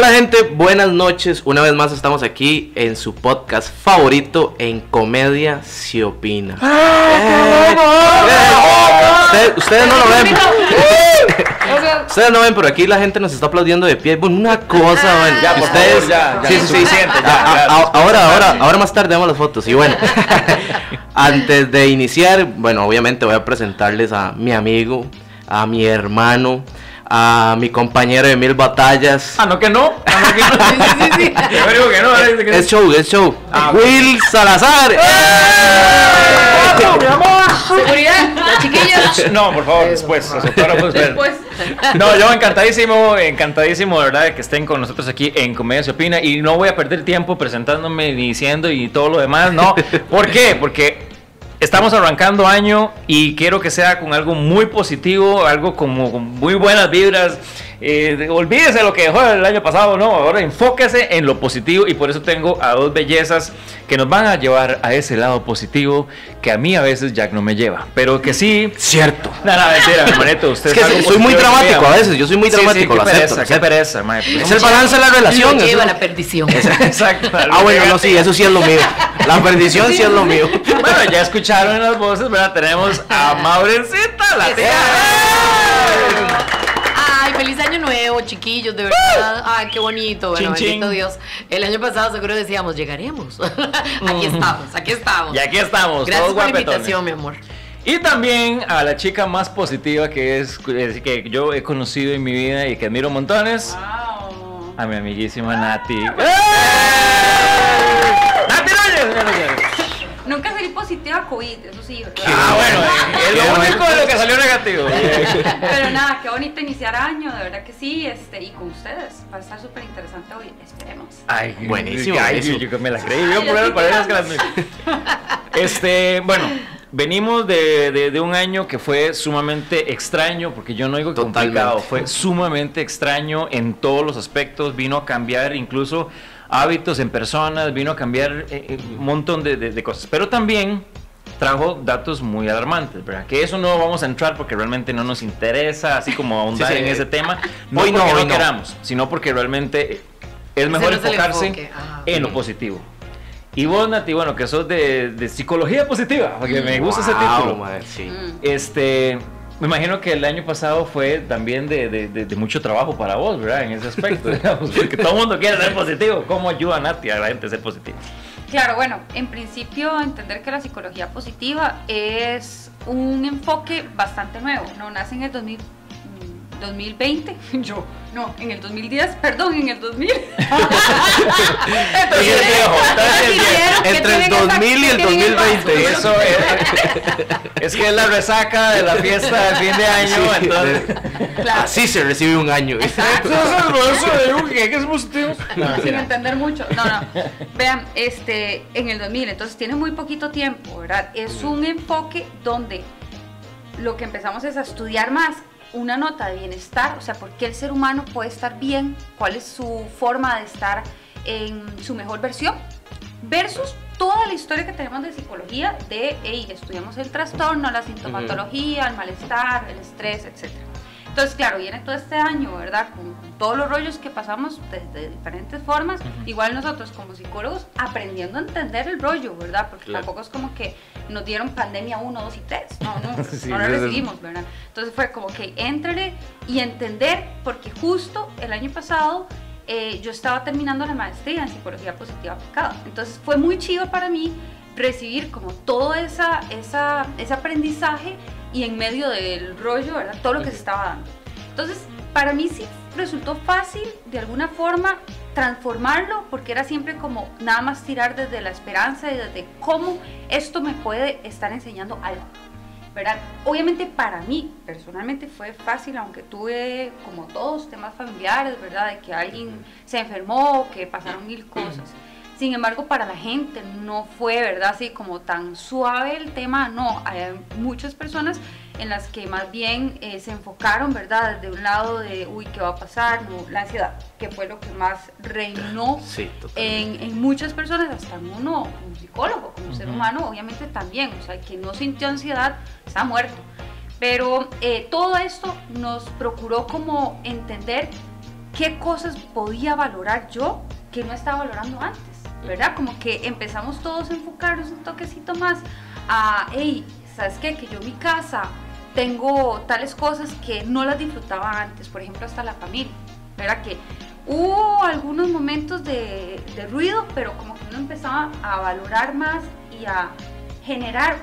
Hola gente, buenas noches. Una vez más estamos aquí en su podcast favorito, En Comedia Se Opina. Ustedes no lo ven. Ustedes no ven, pero aquí la gente nos está aplaudiendo de pie. Bueno, una cosa, bueno, ya, por ustedes, favor, ya, sí, suficiente, ahora más tarde vemos las fotos. Y bueno, antes de iniciar, bueno, obviamente voy a presentarles a mi amigo, a mi hermano, a mi compañero de 1000 batallas. No, que no. Sí. Yo digo que no. Es show. Will Salazar. Mi amor. Seguridad, los chiquillos. No, por favor, después. No, yo encantadísimo, de verdad, de que estén con nosotros aquí en Comedia Se Opina. Y no voy a perder tiempo presentándome, diciendo y todo lo demás, no. ¿Por qué? Porque estamos arrancando año y quiero que sea con algo muy positivo, algo como con muy buenas vibras. Olvídese lo que dejó el año pasado, no, ahora enfóquese en lo positivo, y por eso tengo a dos bellezas que nos van a llevar a ese lado positivo que a mí a veces Jack no me lleva, pero que sí. Cierto. No, mentira, mi hermanito, usted es que soy muy dramático a veces, yo soy muy dramático, sí, lo acepto. Qué pereza, maestro. Es el balance de la relación. Lo lleva a la perdición. Exacto. Bueno, no, sí, eso sí es lo mío. La perdición sí es lo mío. Bueno, ya escucharon en las voces, ¿verdad? Tenemos a Maurencita, la tía. Ay, feliz año nuevo, chiquillos, de verdad. Ay, qué bonito, bueno, bendito Dios. El año pasado seguro decíamos, llegaremos. Aquí estamos. Y aquí estamos. Gracias todos por la guapetones. invitación, mi amor. Y también a la chica más positiva que yo he conocido en mi vida y que admiro montones. Wow. A mi amiguísima Nati. ¡Nati Reyes! Nunca salí positiva a COVID, eso sí, ¿verdad? Bueno, es lo único de lo que salió negativo. Pero nada, qué bonito iniciar año, de verdad que sí, y con ustedes. Va a estar súper interesante hoy, esperemos. Ay, buenísimo. Yo me la creí, yo por eso que bueno, venimos de un año que fue sumamente extraño, porque yo no digo complicado, fue sumamente extraño en todos los aspectos, vino a cambiar incluso hábitos en personas, vino a cambiar un montón de cosas, pero también trajo datos muy alarmantes, ¿verdad? Que eso no vamos a entrar porque realmente no nos interesa, así como ahondar en ese tema, no porque no queramos, sino porque realmente es mejor enfocarse en lo positivo. Y vos, Nati, bueno, que sos de psicología positiva, porque me gusta ese título. Madre, sí. Me imagino que el año pasado fue también de mucho trabajo para vos, ¿verdad? En ese aspecto, digamos, porque todo el mundo quiere ser positivo. ¿Cómo ayuda Nati a la gente a ser positiva? Claro, bueno, en principio entender que la psicología positiva es un enfoque bastante nuevo, ¿no? Nace en el 2020, en el 2010, perdón, en el 2000. Entre el 2000 y el 2020. Eso es que es la resaca de la fiesta de fin de año. Sí, entonces, claro. Así se recibe un año. ¿Qué es positivo? Sin entender mucho. No. Vean, en el 2000, entonces tiene muy poquito tiempo, ¿verdad? Es un enfoque donde lo que empezamos es a estudiar más una nota de bienestar, o sea, por qué el ser humano puede estar bien, cuál es su forma de estar en su mejor versión, versus toda la historia que tenemos de psicología, estudiamos el trastorno, la sintomatología, el malestar, el estrés, etc. Entonces, claro, viene todo este año, ¿verdad? Con todos los rollos que pasamos de diferentes formas, igual nosotros como psicólogos aprendiendo a entender el rollo, ¿verdad? Porque tampoco es como que nos dieron pandemia 1, 2 y 3, no la recibimos, ¿verdad? Entonces fue como que éntrale y entender, porque justo el año pasado yo estaba terminando la maestría en psicología positiva aplicada, entonces fue muy chido para mí recibir como todo ese aprendizaje y en medio del rollo, ¿verdad? Todo lo que se estaba dando. Entonces, para mí sí resultó fácil de alguna forma transformarlo, porque era siempre como nada más tirar desde la esperanza y desde cómo esto me puede estar enseñando algo, ¿verdad? Obviamente para mí personalmente fue fácil, aunque tuve como todos temas familiares, ¿verdad? De que alguien se enfermó, que pasaron 1000 cosas. Sin embargo, para la gente no fue, ¿verdad? Así como tan suave el tema, no. Hay muchas personas en las que más bien se enfocaron, ¿verdad? Desde un lado de, ¿qué va a pasar? No, la ansiedad, que fue lo que más reinó en muchas personas, hasta en uno, como psicólogo, como ser humano, obviamente también. O sea, el que no sintió ansiedad está muerto. Pero todo esto nos procuró como entender qué cosas podía valorar yo que no estaba valorando antes, ¿verdad? Como que empezamos todos a enfocarnos un toquecito más a, hey, ¿sabes qué? Que yo en mi casa tengo tales cosas que no las disfrutaba antes, por ejemplo, hasta la familia, ¿verdad? Que hubo algunos momentos de ruido, pero como que uno empezaba a valorar más y a generar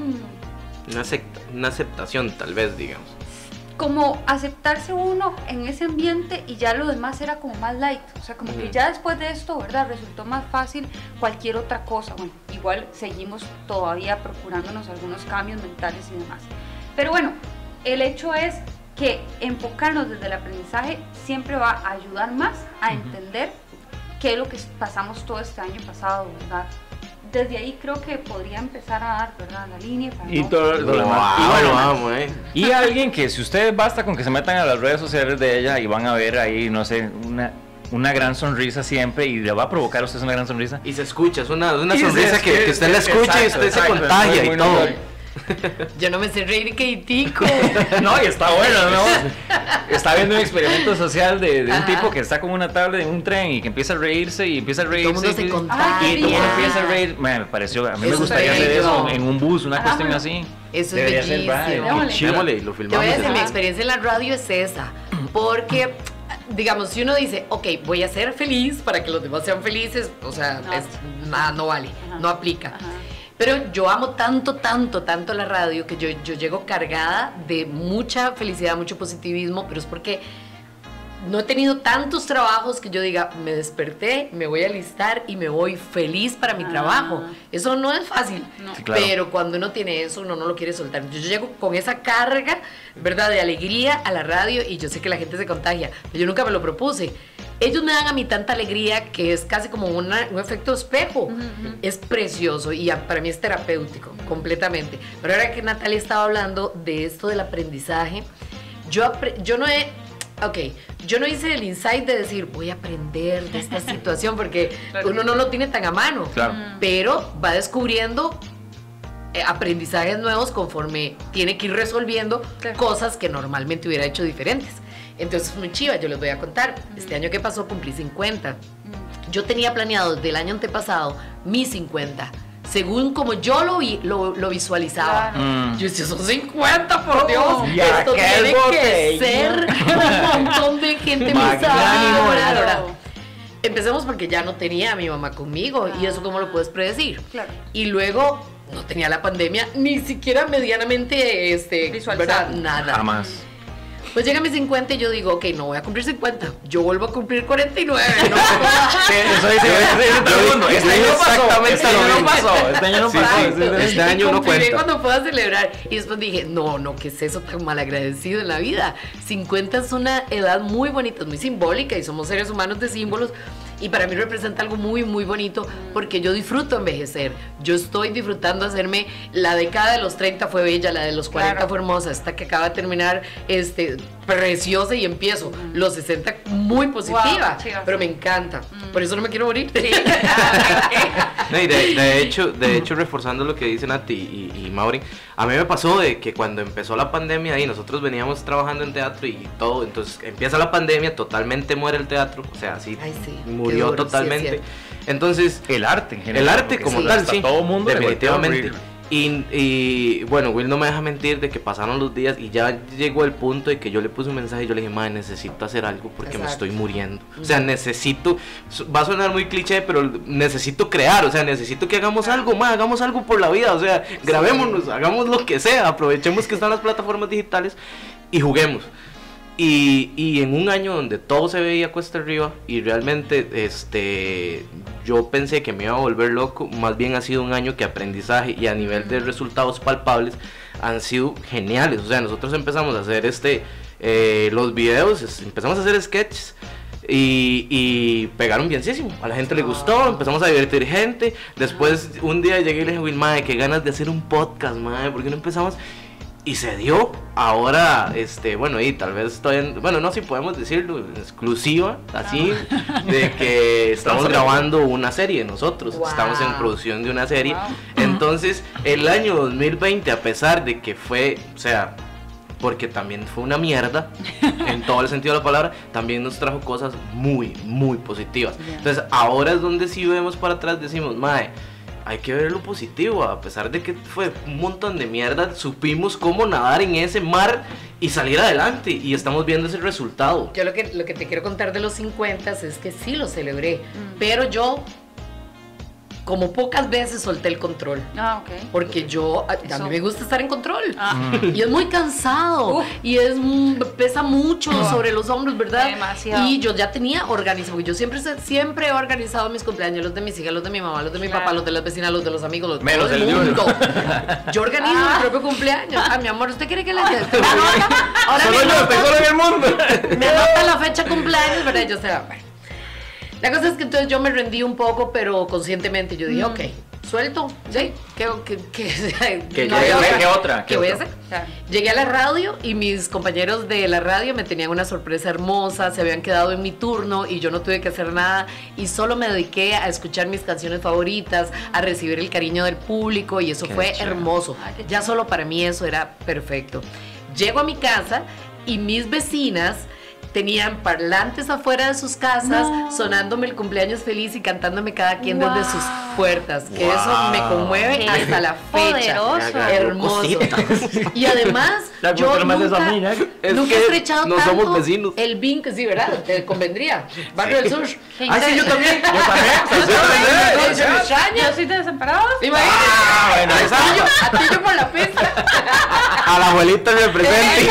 una aceptación, tal vez, digamos. Como aceptarse uno en ese ambiente y ya lo demás era como más light, o sea, como que ya después de esto, ¿verdad? Resultó más fácil cualquier otra cosa. Bueno, igual seguimos todavía procurándonos algunos cambios mentales y demás. Pero bueno, el hecho es que enfocarnos desde el aprendizaje siempre va a ayudar más a entender qué es lo que pasamos todo este año pasado, ¿verdad? Desde ahí creo que podría empezar a dar, ¿verdad?, la línea. Y todo lo demás. Y bueno, vamos, Y alguien que, si ustedes basta con que se metan a las redes sociales de ella y van a ver ahí, no sé, una gran sonrisa siempre, y le va a provocar a ustedes una gran sonrisa. Y se escucha, es una sonrisa que usted la escucha y usted se contagia y todo. Yo no me sé reír que tico. No, y está bueno, ¿no? Está viendo un experimento social de un tipo que está con una tabla en un tren y que empieza a reírse y empieza a reírse. Todo el mundo se contagia. Y todo el mundo empieza a reír. Me pareció, a mí me gustaría hacer eso en un bus, una cuestión así. Eso es bellísimo. Démosle, lo filmamos. Te voy a decir, mi experiencia en la radio es esa. Porque, digamos, si uno dice, ok, voy a ser feliz para que los demás sean felices, o sea, no vale, no aplica. Pero yo amo tanto la radio que yo llego cargada de mucha felicidad, mucho positivismo, pero es porque no he tenido tantos trabajos que yo diga, me desperté, me voy a alistar y me voy feliz para mi trabajo. Eso no es fácil, no. Sí, claro. Pero cuando uno tiene eso, uno no lo quiere soltar. Yo llego con esa carga, ¿verdad?, de alegría a la radio y yo sé que la gente se contagia, pero yo nunca me lo propuse. Ellos me dan a mí tanta alegría que es casi como un efecto espejo. Es precioso y para mí es terapéutico, completamente. Pero ahora que Natalia estaba hablando de esto del aprendizaje, yo no hice el insight de decir, voy a aprender de esta situación, porque uno no lo tiene tan a mano. Claro. Pero va descubriendo aprendizajes nuevos conforme tiene que ir resolviendo cosas que normalmente hubiera hecho diferentes. Entonces es muy chiva, yo les voy a contar. Este año que pasó cumplí 50. Yo tenía planeado desde el año antepasado mis 50, según como yo lo visualizaba. Claro. Yo decía, son 50, por Dios. Ya, esto tiene que ser un montón de gente muy sabia. Empecemos porque ya no tenía a mi mamá conmigo, y eso cómo lo puedes predecir. Claro. Y luego no tenía la pandemia, ni siquiera medianamente visualizada. Nada. Jamás. Pues llega a mis 50 y yo digo, ok, no voy a cumplir 50, yo vuelvo a cumplir 49. No, Eso dice todo el mundo. Este año no pasó. Este año no cuenta. Cuando pueda celebrar. Y después dije, no, ¿qué es eso tan malagradecido en la vida? 50 es una edad muy bonita, es muy simbólica y somos seres humanos de símbolos. Y para mí representa algo muy, muy bonito porque yo disfruto envejecer. Yo estoy disfrutando hacerme, la década de los 30 fue bella, la de los 40 fue hermosa, esta que acaba de terminar, preciosa, y empiezo los 60 muy positiva, pero me encanta. Por eso no me quiero morir. Sí. No, y de hecho, reforzando lo que dicen Nati y Maureen, a mí me pasó de que cuando empezó la pandemia y nosotros veníamos trabajando en teatro y todo, entonces empieza la pandemia, totalmente muere el teatro, o sea, así murió totalmente. Entonces, el arte en general. El arte como tal, sí, todo mundo definitivamente. Y bueno, Will no me deja mentir de que pasaron los días y ya llegó el punto de que yo le puse un mensaje y yo le dije, madre, necesito hacer algo porque me estoy muriendo. O sea, necesito, va a sonar muy cliché, pero necesito crear, o sea, necesito que hagamos algo, madre, hagamos algo por la vida, o sea, grabémonos, hagamos lo que sea, aprovechemos que están las plataformas digitales y juguemos. Y en un año donde todo se veía cuesta arriba y realmente yo pensé que me iba a volver loco, más bien ha sido un año que aprendizaje y a nivel de resultados palpables han sido geniales. O sea, nosotros empezamos a hacer los videos, empezamos a hacer sketches y pegaron bienísimo, a la gente le gustó, empezamos a divertir gente. Después un día llegué y le dije, Will, madre, qué ganas de hacer un podcast, madre, ¿por qué no empezamos? Y se dio. Ahora, bueno, y tal vez bueno, no sé si podemos decirlo, exclusiva, así, de que estamos grabando una serie nosotros, estamos en producción de una serie. Entonces, el año 2020, a pesar de que fue, o sea, porque también fue una mierda, en todo el sentido de la palabra, también nos trajo cosas muy, muy positivas. Entonces ahora es donde si vemos para atrás decimos, mae, hay que ver lo positivo, a pesar de que fue un montón de mierda, supimos cómo nadar en ese mar y salir adelante, y estamos viendo ese resultado. Yo lo que te quiero contar de los 50 es que sí lo celebré, pero yo, como pocas veces, solté el control. Porque a mí me gusta estar en control. Y es muy cansado. Y pesa mucho sobre los hombros, ¿verdad? Demasiado. Y yo ya tenía organizado, porque yo siempre he organizado mis cumpleaños, los de mis hijas, los de mi mamá, los de mi papá, los de las vecinas, los de los amigos, los de todo el mundo. Yo organizo mi propio cumpleaños. Mi amor, ¿usted quiere que le diga? Ahora solo yo, te solo en el mundo. Me nota la fecha cumpleaños, ¿verdad? Yo sé, la cosa es que entonces yo me rendí un poco, pero conscientemente yo dije, ok, suelto, ¿sí? ¿Qué otra? ¿Qué voy a hacer? Claro. Llegué a la radio y mis compañeros de la radio me tenían una sorpresa hermosa, se habían quedado en mi turno y yo no tuve que hacer nada y solo me dediqué a escuchar mis canciones favoritas, a recibir el cariño del público y eso fue hermoso. Ya solo para mí eso era perfecto. Llego a mi casa y mis vecinas tenían parlantes afuera de sus casas, sonándome el cumpleaños feliz y cantándome cada quien desde sus puertas. Que eso me conmueve hasta la fecha. Poderoso. Hermoso. Y además, yo nunca he estrechado no tanto somos vecinos. el vínculo, sí, ¿verdad? Te convendría. Barrio del Sur. Sí, yo también. Se me extraña. Yo soy de Desamparados. Imagínate. A ti yo por la pista. A la abuelita me presente.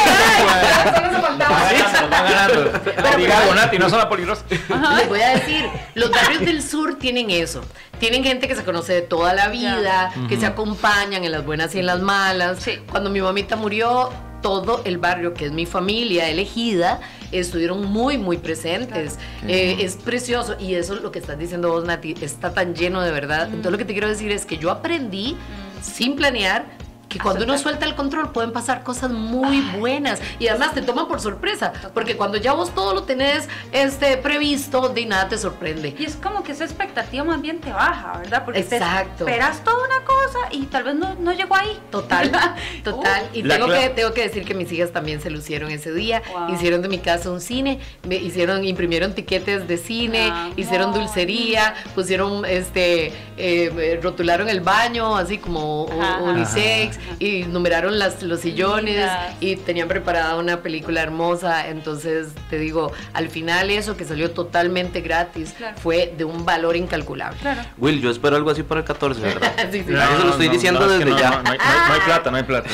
No son la peligrosa. Les voy a decir, los barrios del sur tienen eso. Tienen gente que se conoce de toda la vida, que se acompañan en las buenas y en las malas. Sí. Cuando mi mamita murió, todo el barrio, que es mi familia elegida, estuvieron muy, muy presentes. Es precioso. Y eso es lo que estás diciendo vos, Nati, está tan lleno de verdad. Entonces lo que te quiero decir es que yo aprendí, sin planear, que cuando uno suelta el control pueden pasar cosas muy buenas y además te toman por sorpresa, porque cuando ya vos todo lo tenés previsto, de nada te sorprende. Y es como que esa expectativa más bien te baja, ¿verdad? Porque exacto, te esperas toda una cosa y tal vez no llegó ahí. Total. Y tengo que decir que mis hijas también se lucieron ese día. Hicieron de mi casa un cine, imprimieron tiquetes de cine, hicieron dulcería, pusieron rotularon el baño así como unisex, y numeraron los sillones y tenían preparada una película hermosa. Entonces te digo, al final eso que salió totalmente gratis fue de un valor incalculable. Will, yo espero algo así para el 14, ¿verdad? Sí. Eso lo estoy diciendo desde ya. No hay plata.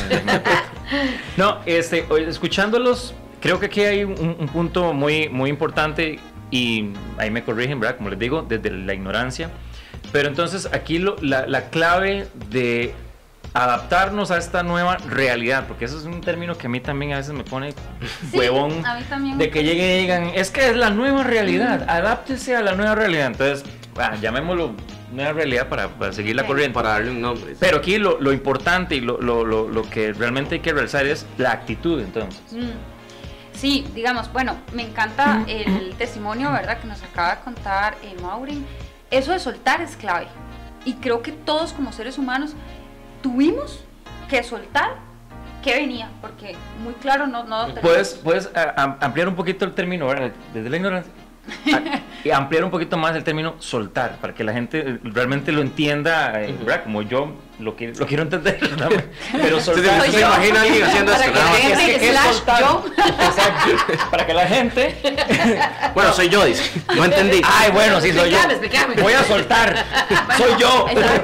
No, escuchándolos, creo que aquí hay un punto muy, muy importante y ahí me corrigen, ¿verdad? Como les digo, desde la ignorancia. Pero entonces aquí la clave de adaptarnos a esta nueva realidad, porque eso es un término que a mí también a veces me pone huevón, a mí también de que lleguen y digan, es que es la nueva realidad, adáptese a la nueva realidad. Entonces, llamémoslo nueva realidad para seguir la corriente, para darle un nombre. Pero aquí lo importante y lo que realmente hay que realizar es la actitud, entonces. Sí, digamos, bueno, me encanta el testimonio, ¿verdad?, que nos acaba de contar Maureen. Eso de soltar es clave. Y creo que todos como seres humanos tuvimos que soltar que venía, porque muy claro no ¿Puedes ampliar un poquito el término, ¿verdad? Desde la ignorancia? Y ampliar un poquito más el término soltar, para que la gente realmente lo entienda, ¿verdad? Como yo lo quiero entender, ¿verdad? Pero soltar, ¿se imagina alguien haciendo esto? Exacto, para que la gente... Bueno, soy yo, dice. No entendí. Ay, bueno, sí, soy yo. Explícame. Voy a soltar. Soy yo.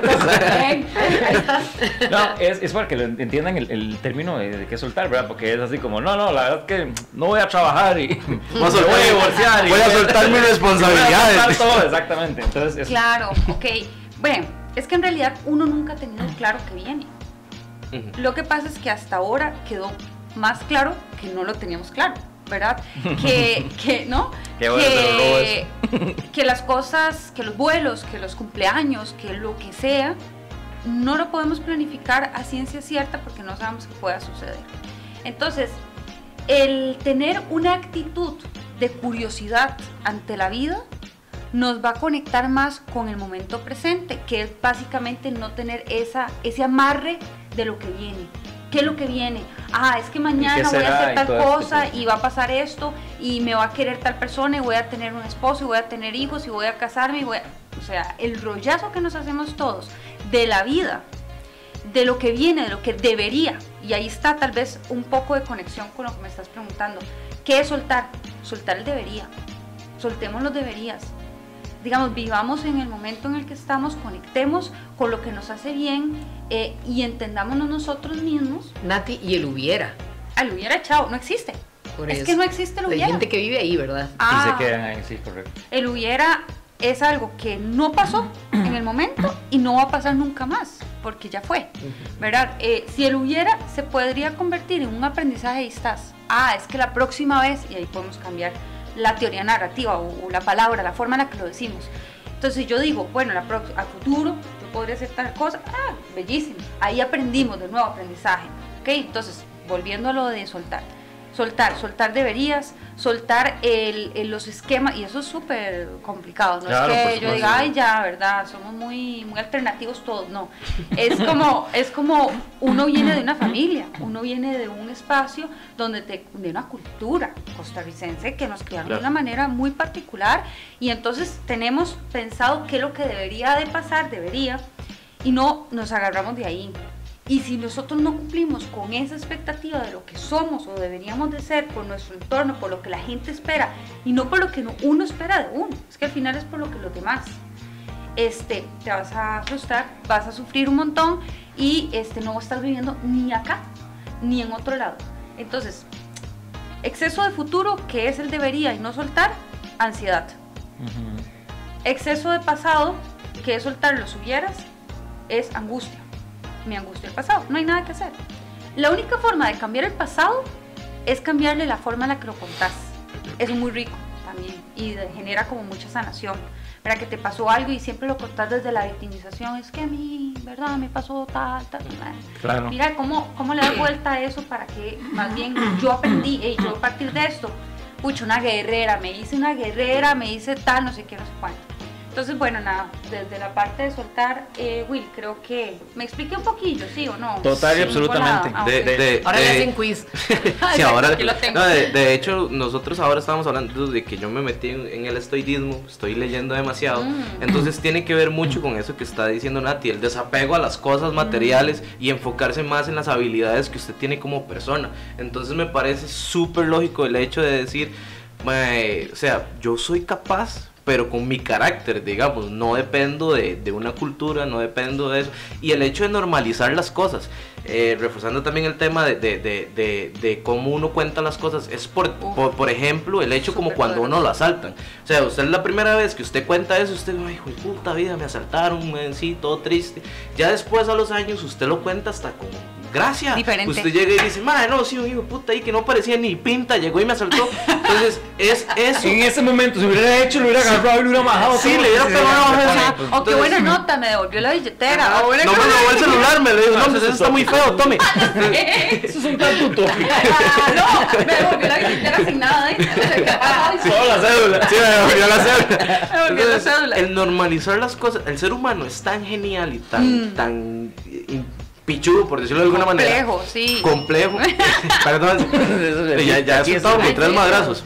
No, es para que lo entiendan el término de qué soltar, ¿verdad? Porque es así como, no, la verdad es que no voy a trabajar y voy a divorciar. Voy a soltar mis responsabilidades. Todo, exactamente. Entonces, claro, ok. Bueno, es que en realidad uno nunca ha tenido claro que viene. Lo que pasa es que hasta ahora quedó más claro que no lo teníamos claro, ¿verdad? Que las cosas, que los vuelos, que los cumpleaños, que lo que sea, no lo podemos planificar a ciencia cierta porque no sabemos qué pueda suceder. Entonces, el tener una actitud de curiosidad ante la vida nos va a conectar más con el momento presente, que es básicamente no tener ese amarre de lo que viene. ¿Qué es lo que viene? Es que mañana voy a hacer tal cosa y va a pasar esto y me va a querer tal persona y voy a tener un esposo y voy a tener hijos y voy a casarme o sea, el rollazo que nos hacemos todos de la vida, de lo que viene, de lo que debería. Y ahí está tal vez un poco de conexión con lo que me estás preguntando. ¿Qué es soltar? Soltar el debería. Soltemos los deberías. Digamos, vivamos en el momento en el que estamos, conectemos con lo que nos hace bien y entendámonos nosotros mismos. Nati, y el hubiera. El hubiera, chao, no existe. Es que no existe el hubiera. Hay gente que vive ahí, ¿verdad? Y se quedan ahí, sí, correcto. El hubiera es algo que no pasó en el momento y no va a pasar nunca más, porque ya fue, ¿verdad? Si el hubiera se podría convertir en un aprendizaje y estás, es que la próxima vez, y ahí podemos cambiar la teoría narrativa o la palabra, la forma en la que lo decimos. Entonces yo digo, bueno, a futuro yo podría hacer tal cosa, bellísimo, ahí aprendimos de nuevo aprendizaje, ¿ok? Entonces, volviendo a lo de soltar deberías, soltar los esquemas, y eso es súper complicado, no claro, es que yo diga, ya, verdad, somos muy alternativos todos, no, es como uno viene de una familia, uno viene de un espacio de una cultura costarricense que nos criaron de una manera muy particular, y entonces tenemos pensado qué es lo que debería, y no nos agarramos de ahí. Y si nosotros no cumplimos con esa expectativa de lo que somos o deberíamos de ser por nuestro entorno, por lo que la gente espera y no por lo que uno espera de uno, es que al final es por lo que los demás, te vas a frustrar, vas a sufrir un montón y no estás viviendo ni acá ni en otro lado. Entonces, exceso de futuro, que es el debería y no soltar, ansiedad. Exceso de pasado, que es soltar los hubieras, es angustia. Me angustia el pasado, no hay nada que hacer. La única forma de cambiar el pasado es cambiarle la forma en la que lo contás. Es muy rico también y genera como mucha sanación. Para que te pasó algo y siempre lo contás desde la victimización, es que a mí, ¿verdad? Me pasó tal. Claro. Mira cómo le das vuelta a eso para que más bien yo aprendí, yo a partir de esto, una guerrera, me hice tal, no sé qué, no sé cuánto. Entonces, bueno, nada, desde la parte de soltar, Will, creo que me expliqué un poquillo, ¿sí o no? Total y absolutamente. Ahora le hacen quiz. Sí, ahora, de hecho, nosotros ahora estamos hablando de que yo me metí en el estoicismo, estoy leyendo demasiado, entonces tiene que ver mucho con eso que está diciendo Nati, el desapego a las cosas materiales y enfocarse más en las habilidades que usted tiene como persona. Entonces me parece súper lógico el hecho de decir, o sea, yo soy capaz, pero con mi carácter, digamos, no dependo de una cultura, no dependo de eso, y el hecho de normalizar las cosas, reforzando también el tema de cómo uno cuenta las cosas, es por ejemplo, el hecho como cuando uno lo asaltan, o sea, usted es la primera vez que usted cuenta eso, usted, ay, hijo de puta vida, me asaltaron, sí, todo triste, ya después a los años usted lo cuenta hasta con gracia, diferente. Usted llega y dice, madre, no, sí, un hijo de puta ahí que no parecía ni pinta, llegó y me asaltó. Entonces, es eso. En ese momento, si hubiera hecho, lo hubiera agarrado y lo hubiera majado. Sí, le hubiera pegado. O qué buena nota, me devolvió la billetera. No me robó el celular, me le dijo, no, pues eso está muy feo, tome. Eso es un tanto utópico. No, me devolvió la billetera sin nada. Solo la cédula. Sí, me devolvió la cédula. Me devolvió la cédula. El normalizar las cosas, el ser humano es tan genial y tan pichudo, por decirlo de alguna manera. Complejo. Perdón. ya he soltado como 3 madrazos.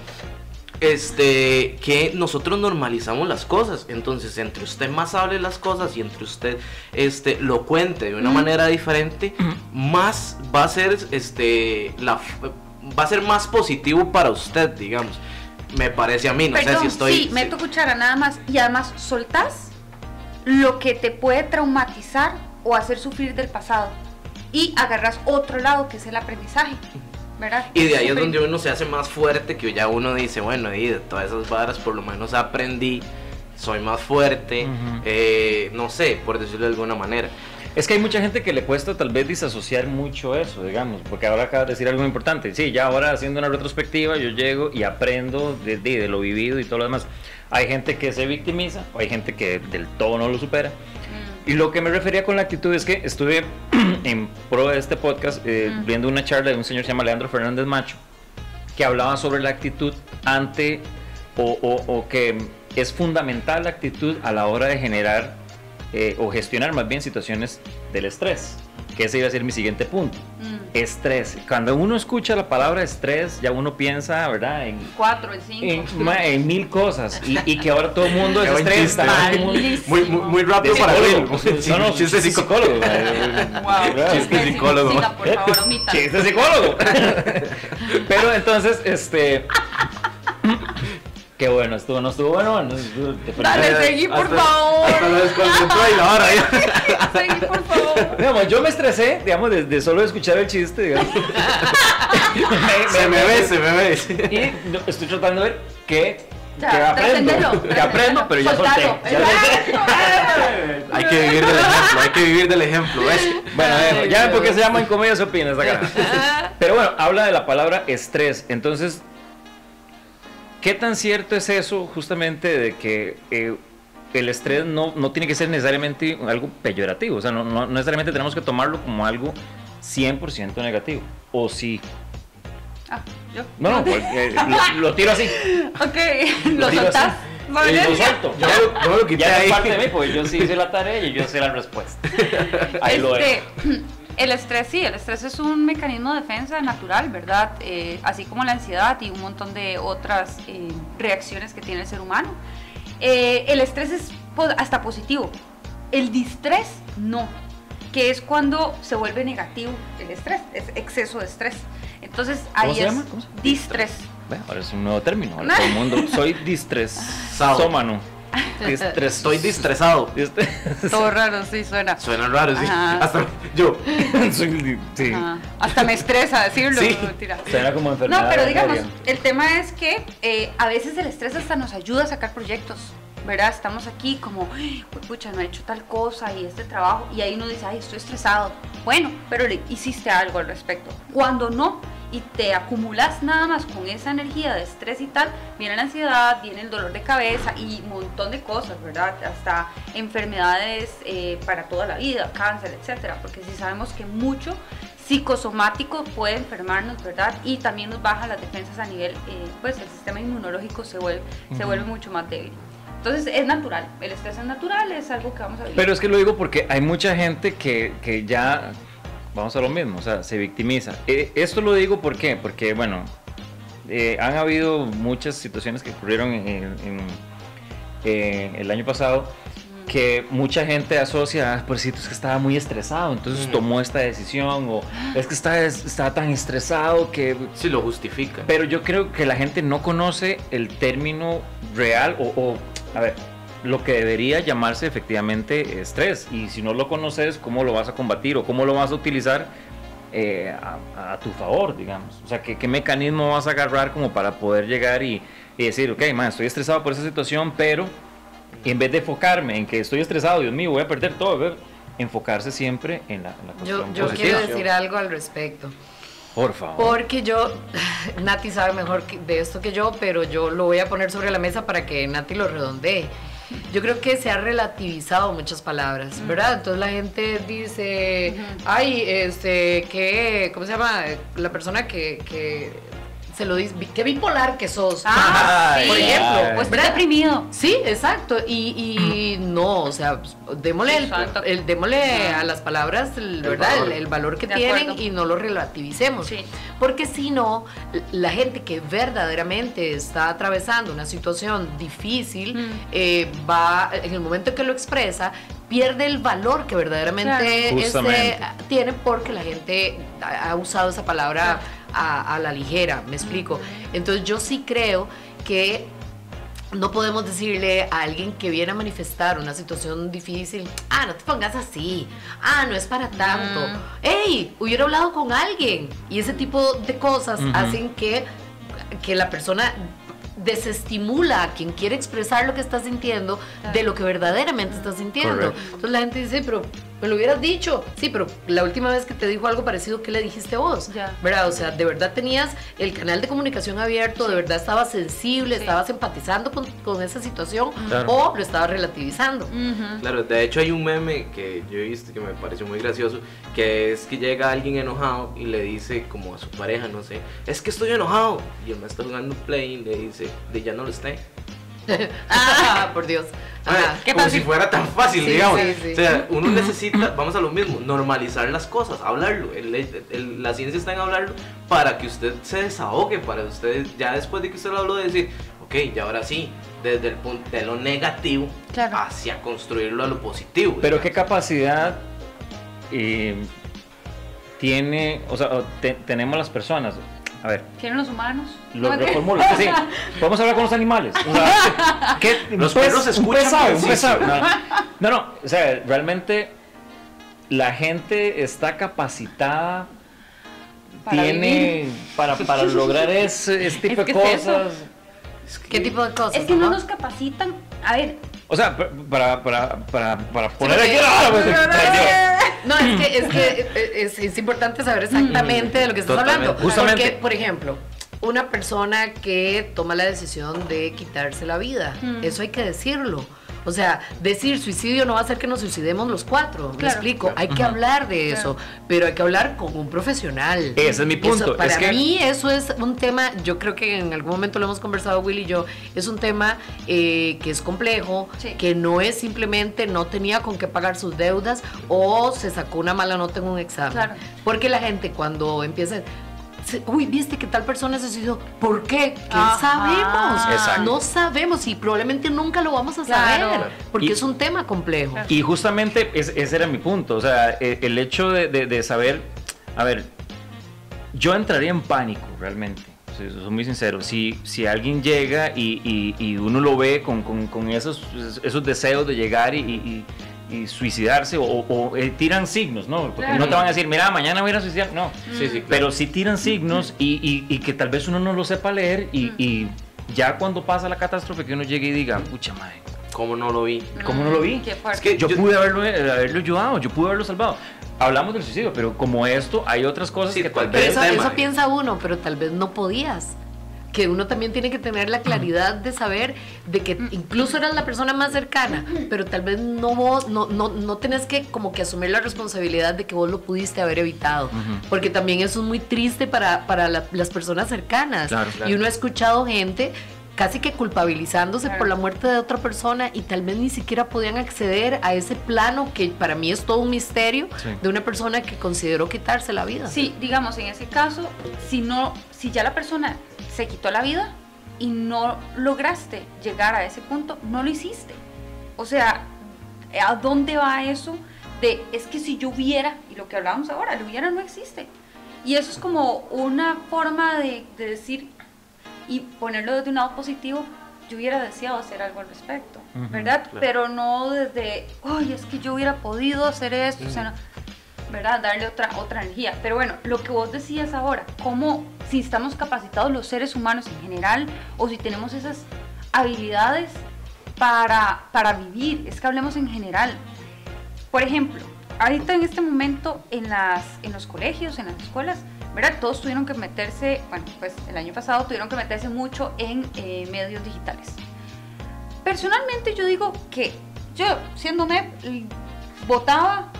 Que nosotros normalizamos las cosas. Entonces, entre usted más hable las cosas y entre usted lo cuente de una manera diferente, más va a ser va a ser más positivo para usted, digamos. Me parece a mí, no sé si estoy. Sí, meto cuchara nada más. Y además soltás lo que te puede traumatizar o hacer sufrir del pasado y agarras otro lado que es el aprendizaje, ¿verdad? Y de ahí es donde uno se hace más fuerte, que ya uno dice, bueno, y de todas esas varas por lo menos aprendí, soy más fuerte, no sé, por decirlo de alguna manera. Es que hay mucha gente que le cuesta tal vez disasociar mucho eso, digamos, porque ahora acabas de decir algo importante. Sí, ya ahora haciendo una retrospectiva yo llego y aprendo de lo vivido y todo lo demás. Hay gente que se victimiza, o hay gente que del todo no lo supera. Y lo que me refería con la actitud es que estuve en pro de este podcast viendo una charla de un señor que se llama Leandro Fernández Macho, que hablaba sobre la actitud ante o que es fundamental la actitud a la hora de generar o gestionar más bien situaciones del estrés, ¿ok? que ese iba a ser mi siguiente punto. Estrés. Cuando uno escucha la palabra estrés, ya uno piensa, ¿verdad? En 4, en 5. En mil cosas. Y que ahora todo el mundo es estrés. Muy rápido para él. No, chiste psicólogo. Wow. Chiste psicólogo. Siga, por favor, omita. Chiste psicólogo. Pero entonces, qué bueno, no estuvo bueno. Dale, seguí, por favor. Hasta lo desconcentró y la hora ya. Seguí, por favor. Digamos, yo me estresé, digamos, de solo escuchar el chiste, digamos. Se me ve. Y estoy tratando de ver que aprendo, pero ya solté. Hay que vivir del ejemplo, ¿ves? Bueno, ya ven por qué se llama En Comedia se opina esta cara. Pero bueno, habla de la palabra estrés. Entonces, ¿qué tan cierto es eso justamente de que el estrés no tiene que ser necesariamente algo peyorativo? O sea, no necesariamente tenemos que tomarlo como algo 100% negativo. ¿O sí? ¿Yo? No, pues, lo tiro así. Ok, ¿lo soltás? Lo suelto. Yo lo quité ya ahí. es parte de mí, porque yo sí hice la tarea y yo sé la respuesta. Ahí lo dejo. El estrés, sí, el estrés es un mecanismo de defensa natural, ¿verdad? Así como la ansiedad y un montón de otras reacciones que tiene el ser humano. El estrés es hasta positivo. El distrés, no. Que es cuando se vuelve negativo el estrés, es exceso de estrés. Entonces, ahí se llama? ¿Cómo se llama? Distrés. Bueno, ahora es un nuevo término. Ahora todo el mundo. Soy distresómano. Estoy distresado. Todo raro, sí, suena. Suena raro, sí. Ajá. Hasta yo. Sí. Hasta me estresa decirlo. Sí. Suena como enfermedad. No, pero digamos, venérea. el tema es que a veces el estrés hasta nos ayuda a sacar proyectos, ¿verdad? Estamos aquí como, pucha, no he hecho tal cosa y este trabajo, y ahí uno dice, ay, estoy estresado. Bueno, pero le hiciste algo al respecto. Cuando no, y te acumulas nada más con esa energía de estrés y tal, viene la ansiedad, viene el dolor de cabeza y un montón de cosas, ¿verdad? Hasta enfermedades para toda la vida, cáncer, etcétera, porque si sabemos que mucho psicosomático puede enfermarnos, ¿verdad? Y también nos baja las defensas a nivel, pues el sistema inmunológico se vuelve mucho más débil. Entonces es natural, el estrés es natural, es algo que vamos a vivir. Pero es que lo digo porque hay mucha gente que ya, vamos a lo mismo, o sea, se victimiza. Esto lo digo ¿por qué? Porque, bueno, han habido muchas situaciones que ocurrieron en el año pasado que mucha gente asocia, pobrecito, es que estaba muy estresado, entonces tomó esta decisión, o es que estaba tan estresado que... Sí, lo justifica. Pero yo creo que la gente no conoce el término real a ver, lo que debería llamarse efectivamente estrés, y si no lo conoces, ¿cómo lo vas a combatir o cómo lo vas a utilizar a tu favor, digamos? O sea, ¿qué mecanismo vas a agarrar como para poder llegar y decir, ok, man, estoy estresado por esa situación, pero en vez de enfocarme en que estoy estresado, Dios mío, voy a perder todo, ¿verdad? Enfocarse siempre en la cuestión yo positiva. quiero decir algo al respecto. Por favor. Porque Nati sabe mejor de esto que yo, pero yo lo voy a poner sobre la mesa para que Nati lo redondee. Yo creo que se ha relativizado muchas palabras, ¿verdad? Entonces la gente dice, ay, ¿cómo se llama? La persona que se lo dice, qué bipolar que sos. Por ejemplo, pues estás deprimido. Sí, exacto. Y no, o sea, démosle a las palabras, ¿verdad? El valor que tienen y no lo relativicemos. Sí. Porque si no, la gente que verdaderamente está atravesando una situación difícil, va, en el momento que lo expresa, pierde el valor que verdaderamente tiene, porque la gente ha usado esa palabra a la ligera, me explico. Entonces yo sí creo que no podemos decirle a alguien que viene a manifestar una situación difícil, no te pongas así, no es para tanto, hey, hubiera hablado con alguien, y ese tipo de cosas hacen que la persona desestimula a quien quiere expresar lo que está sintiendo de lo que verdaderamente está sintiendo. Correcto. Entonces la gente dice, pero me lo hubieras dicho. Sí, pero la última vez que te dijo algo parecido, ¿qué le dijiste vos? ¿Verdad? O sea, de verdad tenías el canal de comunicación abierto, de verdad estabas sensible, estabas empatizando con esa situación, o lo estabas relativizando. Claro, de hecho hay un meme que yo he visto que me pareció muy gracioso, que es que llega alguien enojado y le dice como a su pareja, no sé, es que estoy enojado, y él me está jugando play y le dice, de ya no lo esté. Por Dios. Como si fuera tan fácil, digamos. Sí. O sea, uno necesita, vamos a lo mismo, normalizar las cosas, hablarlo. La ciencia está en hablarlo para que usted se desahogue, para usted, ya después de que usted lo habló, de decir, ok, ya ahora sí, desde el punto de lo negativo hacia construirlo a lo positivo. Pero digamos, ¿qué capacidad tiene, o sea, tenemos las personas? A ver. ¿Tienen los humanos? Lo reformulo. Sí, podemos hablar con los animales. O sea, los perros escuchan. Un pez sabe. No, o sea, realmente la gente está capacitada, para lograr ese tipo de cosas. ¿Qué tipo de cosas? Es que no nos capacitan. A ver. O sea, para poner aquí No, es que es importante saber exactamente de lo que estás hablando. Justamente. Porque, por ejemplo, una persona que toma la decisión de quitarse la vida, eso hay que decirlo. O sea, decir suicidio no va a hacer que nos suicidemos los 4. Me explico. Hay que hablar de eso, pero hay que hablar con un profesional. Ese es mi punto. Para mí eso es un tema, yo creo que en algún momento lo hemos conversado Will y yo, es un tema que es complejo, que no es simplemente no tenía con qué pagar sus deudas o se sacó una mala nota en un examen. Porque la gente cuando empieza... Uy, viste que tal persona se suicidó. ¿Por qué? ¿Qué sabemos? Exacto. No sabemos y probablemente nunca lo vamos a saber porque es un tema complejo. Y justamente ese era mi punto. O sea, el hecho de saber. A ver, yo entraría en pánico realmente. Soy muy sincero. Si alguien llega y uno lo ve con esos deseos de llegar y suicidarse o tiran signos, ¿no? Porque no te van a decir, mira, mañana voy a ir a suicidar, no. Pero sí tiran signos y que tal vez uno no lo sepa leer y ya cuando pasa la catástrofe que uno llegue y diga, pucha madre, ¿cómo no lo vi? ¿Cómo no lo vi? Es que yo pude haberlo ayudado, yo pude haberlo salvado. Hablamos del suicidio, pero como esto hay otras cosas que tal vez... Eso piensa uno, pero tal vez no podías. Que uno también tiene que tener la claridad de saber de que incluso eras la persona más cercana, pero tal vez no tenés que como que asumir la responsabilidad de que vos lo pudiste haber evitado, porque también eso es muy triste para las personas cercanas. Claro. Y uno ha escuchado gente casi que culpabilizándose por la muerte de otra persona y tal vez ni siquiera podían acceder a ese plano que para mí es todo un misterio de una persona que consideró quitarse la vida. Sí, digamos, en ese caso, si ya la persona se quitó la vida y no lograste llegar a ese punto, no lo hiciste. O sea, ¿a dónde va eso? Es que si yo hubiera, y lo que hablábamos ahora, el hubiera no existe. Y eso es como una forma de decir y ponerlo desde un lado positivo. Yo hubiera deseado hacer algo al respecto, ¿verdad? Claro. Pero no desde, ay, es que yo hubiera podido hacer esto, o sea, no, ¿verdad? Darle otra energía. Pero bueno, lo que vos decías ahora, cómo si estamos capacitados los seres humanos en general o si tenemos esas habilidades para vivir, es que hablemos en general. Por ejemplo, ahorita en este momento en los colegios, en las escuelas, ¿verdad? Todos tuvieron que meterse, bueno, pues el año pasado tuvieron que meterse mucho en medios digitales. Personalmente yo digo que yo, siendo MEP, votaba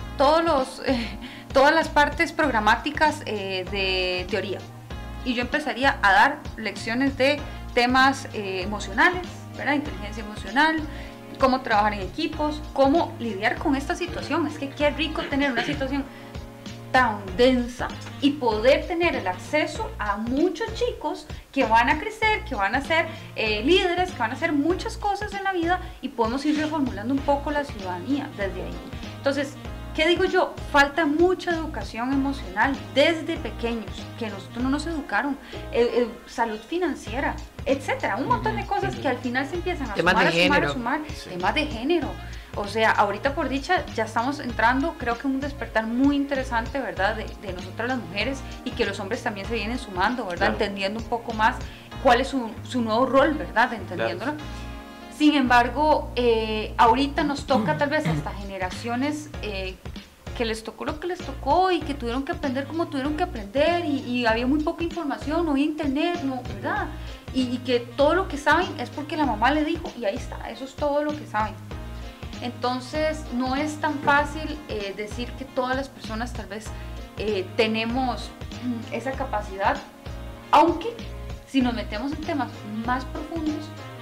todas las partes programáticas de teoría y yo empezaría a dar lecciones de temas emocionales, ¿verdad? Inteligencia emocional, cómo trabajar en equipos, cómo lidiar con esta situación. Es que qué rico tener una situación tan densa y poder tener el acceso a muchos chicos que van a crecer, que van a ser líderes, que van a hacer muchas cosas en la vida y podemos ir reformulando un poco la ciudadanía desde ahí. Entonces, ¿qué digo yo? Falta mucha educación emocional desde pequeños, que nosotros no nos educaron, salud financiera, etcétera, un montón de cosas que al final se empiezan a sumar, temas de género. O sea, ahorita por dicha ya estamos entrando, creo que un despertar muy interesante, ¿verdad? De nosotras las mujeres y que los hombres también se vienen sumando, ¿verdad? Claro. Entendiendo un poco más cuál es su nuevo rol, ¿verdad? Entendiéndolo. Claro. Sin embargo, ahorita nos toca tal vez hasta generaciones que les tocó lo que les tocó y que tuvieron que aprender como tuvieron que aprender y había muy poca información, no había internet, no, ¿verdad? Y que todo lo que saben es porque la mamá le dijo y ahí está, eso es todo lo que saben. Entonces no es tan fácil decir que todas las personas tal vez tenemos esa capacidad, aunque si nos metemos en temas más profundos,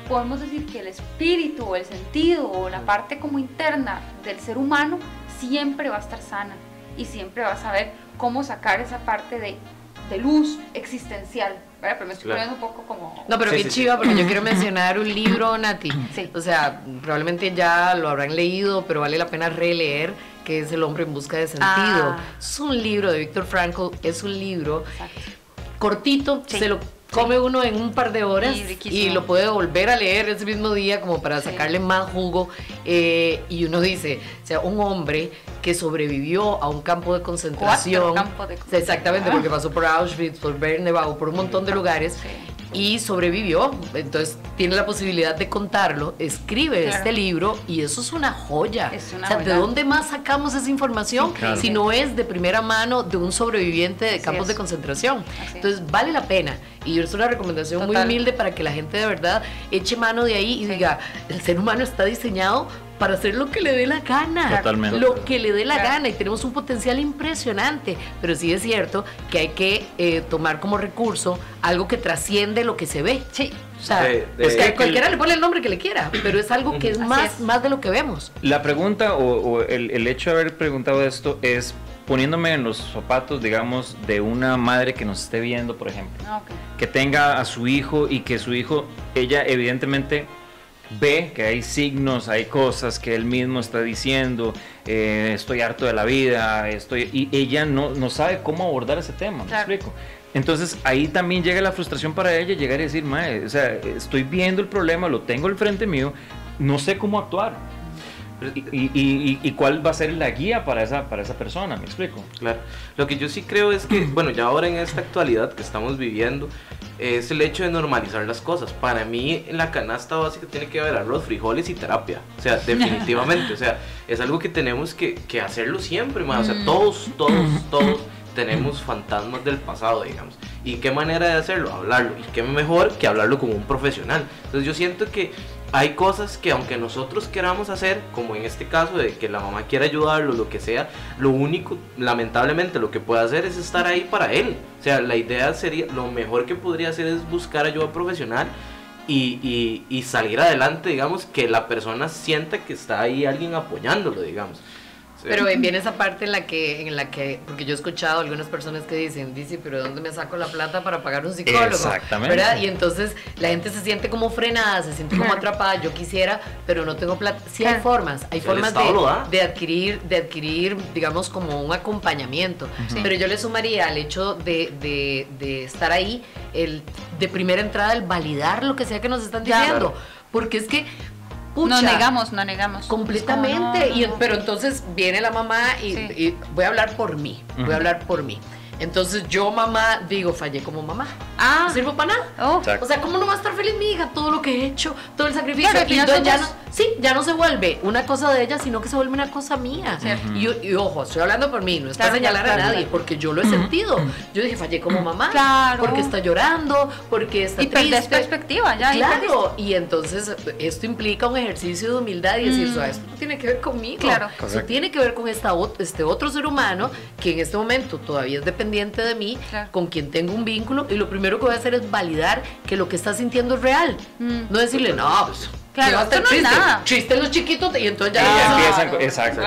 podemos decir que el espíritu o el sentido o la parte como interna del ser humano siempre va a estar sana y siempre va a saber cómo sacar esa parte de luz existencial, ¿verdad? Pero me estoy poniendo un poco como... No, pero qué chiva, porque yo quiero mencionar un libro, Nati. Sí. O sea, probablemente ya lo habrán leído, pero vale la pena releer, que es El hombre en busca de sentido. Es un libro de Viktor Frankl, es un libro cortito, se lo come uno en un par de horas y lo puede volver a leer ese mismo día como para sacarle más jugo, y uno dice, o sea, un hombre que sobrevivió a un campo de concentración, exactamente, porque pasó por Auschwitz, por Bernabéu, por un montón de lugares, y sobrevivió, entonces tiene la posibilidad de contarlo, escribe este libro y eso es una joya. ¿De dónde más sacamos esa información si no es de primera mano de un sobreviviente de campos de concentración? Entonces vale la pena, y es una recomendación muy humilde para que la gente de verdad eche mano de ahí y diga, el ser humano está diseñado para hacer lo que le dé la gana. Totalmente. Lo que le dé la gana, y tenemos un potencial impresionante, pero sí es cierto que hay que tomar como recurso algo que trasciende lo que se ve. O sea, es que cualquiera le pone el nombre que le quiera, pero es algo que es más de lo que vemos. La pregunta o el hecho de haber preguntado esto es poniéndome en los zapatos, digamos, de una madre que nos esté viendo, por ejemplo, que tenga a su hijo y que su hijo, ella evidentemente ve que hay signos, hay cosas que él mismo está diciendo, estoy harto de la vida, y ella no sabe cómo abordar ese tema, ¿me explico? Entonces ahí también llega la frustración para ella, llegar y decir, mae, o sea, estoy viendo el problema, lo tengo al frente mío, no sé cómo actuar. Y cuál va a ser la guía para esa persona, ¿me explico? Claro, lo que yo sí creo es que, bueno, ya ahora en esta actualidad que estamos viviendo, es el hecho de normalizar las cosas. Para mí, en la canasta básica tiene que haber arroz, frijoles y terapia, o sea, definitivamente, o sea, es algo que tenemos que hacerlo siempre, man. O sea, todos tenemos fantasmas del pasado, digamos. ¿Y qué manera de hacerlo? Hablarlo. ¿Y qué mejor que hablarlo con un profesional? Entonces yo siento que hay cosas que aunque nosotros queramos hacer, como en este caso de que la mamá quiera ayudarlo, lo que sea, lo único, lamentablemente, lo que puede hacer es estar ahí para él. O sea, la idea sería, lo mejor que podría hacer es buscar ayuda profesional y salir adelante, digamos, que la persona sienta que está ahí alguien apoyándolo, digamos. Sí. Pero viene esa parte en la que, porque yo he escuchado algunas personas que dicen, dice, pero ¿de dónde me saco la plata para pagar un psicólogo? Exactamente. ¿Verdad? Y entonces la gente se siente como frenada, se siente como atrapada, yo quisiera, pero no tengo plata. Sí hay formas de adquirir, digamos, como un acompañamiento. Pero yo le sumaría al hecho de estar ahí, de primera entrada, el validar lo que sea que nos están diciendo. Porque es que no negamos. Completamente. Pero entonces viene la mamá y voy a hablar por mí. Entonces yo, mamá, digo, fallé como mamá. ¿No sirvo para nada? O sea, ¿cómo no va a estar feliz mi hija? Todo lo que he hecho, todo el sacrificio. Claro, y entonces ya no se vuelve una cosa de ella, sino que se vuelve una cosa mía. Y ojo, estoy hablando por mí, no es para señalar a nadie, porque yo lo he sentido. Yo dije, fallé como mamá, porque está llorando, porque está triste. Y perdés perspectiva, ya. Claro, y entonces esto implica un ejercicio de humildad y decir, esto no tiene que ver conmigo. Claro. Esto tiene que ver con este otro ser humano que en este momento todavía es dependiente de mí, con quien tengo un vínculo, y lo primero que voy a hacer es validar que lo que está sintiendo es real. No decirle, no, pues, claro, esto no es nada. Chiste los chiquitos y entonces ya empiezan. Exacto.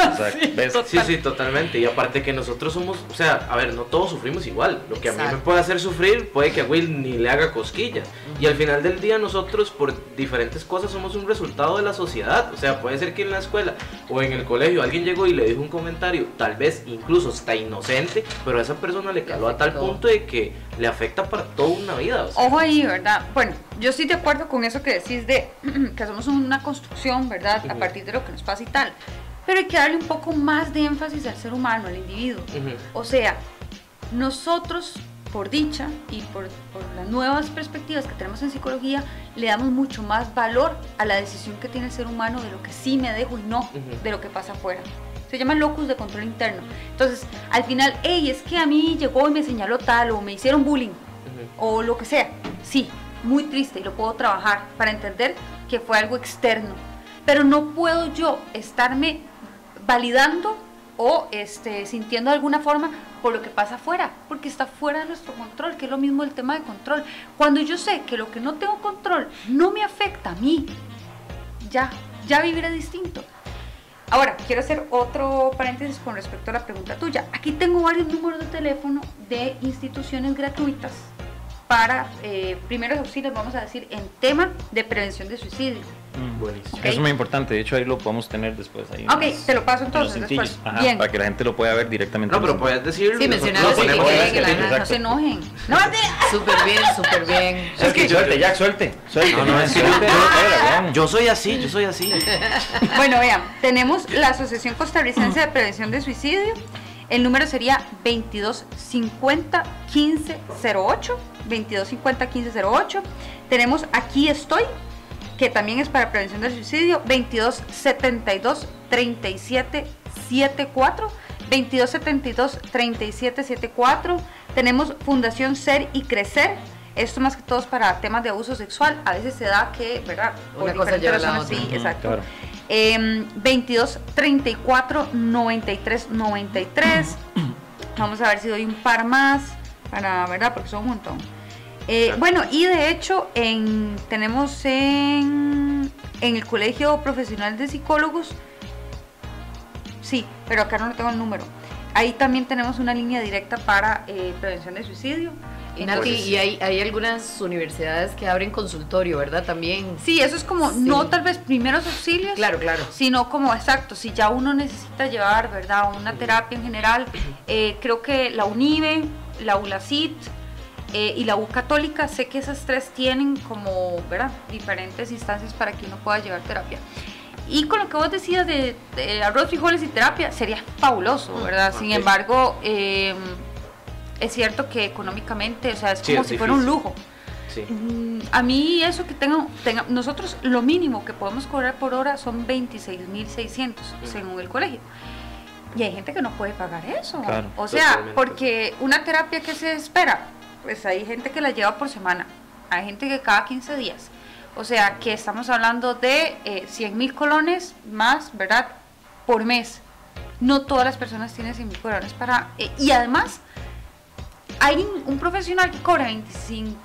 Sí, totalmente. Y aparte que nosotros somos, o sea, a ver, no todos sufrimos igual. Lo que a mí me puede hacer sufrir puede que a Will ni le haga cosquillas. Y al final del día nosotros por diferentes cosas somos un resultado de la sociedad. O sea, puede ser que en la escuela o en el colegio alguien llegó y le dijo un comentario, tal vez incluso está inocente, pero a esa persona le caló a tal punto de que le afecta para toda una vida. O sea. Ojo ahí, ¿verdad? Bueno, yo estoy de acuerdo con eso que decís de que hacemos una construcción, ¿verdad? A partir de lo que nos pasa y tal. Pero hay que darle un poco más de énfasis al ser humano, al individuo. O sea, nosotros, por dicha y por las nuevas perspectivas que tenemos en psicología, le damos mucho más valor a la decisión que tiene el ser humano de lo que sí me dejo y no de lo que pasa afuera. Se llama locus de control interno. Entonces, al final, es que a mí llegó y me señaló tal, o me hicieron bullying, o lo que sea. Sí, muy triste, y lo puedo trabajar para entender que fue algo externo. Pero no puedo yo estarme validando o sintiendo de alguna forma por lo que pasa afuera, porque está fuera de nuestro control, que es lo mismo el tema de control. Cuando yo sé que lo que no tengo control no me afecta a mí, ya viviré distinto. Ahora, quiero hacer otro paréntesis con respecto a la pregunta tuya. Aquí tengo varios números de teléfono de instituciones gratuitas para primeros auxilios, vamos a decir, en tema de prevención de suicidio. Buenísimo. Okay. Es muy importante, de hecho ahí lo podemos tener después. Ahí te lo paso entonces después. Ajá, bien. Para que la gente lo pueda ver directamente. No, pero puedes decirlo. Sí, mencionarlo si quieren, no se enojen. No, súper bien. Es que suelte, Jack, suelte. Yo soy así. Bueno, vean, tenemos la Asociación Costarricense de Prevención de Suicidio. El número sería 2250-1508. 2250-1508. Tenemos Aquí Estoy, que también es para prevención del suicidio, 2272-3774, 2272-3774. Tenemos Fundación Ser y Crecer, esto más que todo es para temas de abuso sexual, a veces se da que, ¿verdad? Por diferentes razones, sí, exacto. Claro. 2234-9393. Vamos a ver si doy un par más, para, ¿verdad? Porque son un montón. Bueno, y de hecho tenemos en el Colegio Profesional de Psicólogos, sí, pero acá no tengo el número. Ahí también tenemos una línea directa para prevención de suicidio. Y hay algunas universidades que abren consultorio, ¿verdad? También. Sí, eso es como, sí. No tal vez primeros auxilios, claro, sino como, exacto, si ya uno necesita llevar, ¿verdad? Una terapia en general, creo que la UNIBE, la ULACIT, y la U Católica, sé que esas tres tienen como, ¿verdad?, diferentes instancias para que uno pueda llevar terapia. Y con lo que vos decías de arroz, frijoles y terapia, sería fabuloso, ¿verdad? Okay. Sin embargo, es cierto que económicamente, o sea, es como si fuera un lujo. Sí. A mí eso que nosotros lo mínimo que podemos cobrar por hora son 26.600 según el colegio. Y hay gente que no puede pagar eso. Claro, o sea, porque una terapia que se espera, pues hay gente que la lleva por semana, hay gente que cada 15 días. O sea, que estamos hablando de 100.000 colones más, ¿verdad?, por mes. No todas las personas tienen 100.000 colones para... y además, hay un profesional que cobra 25.000,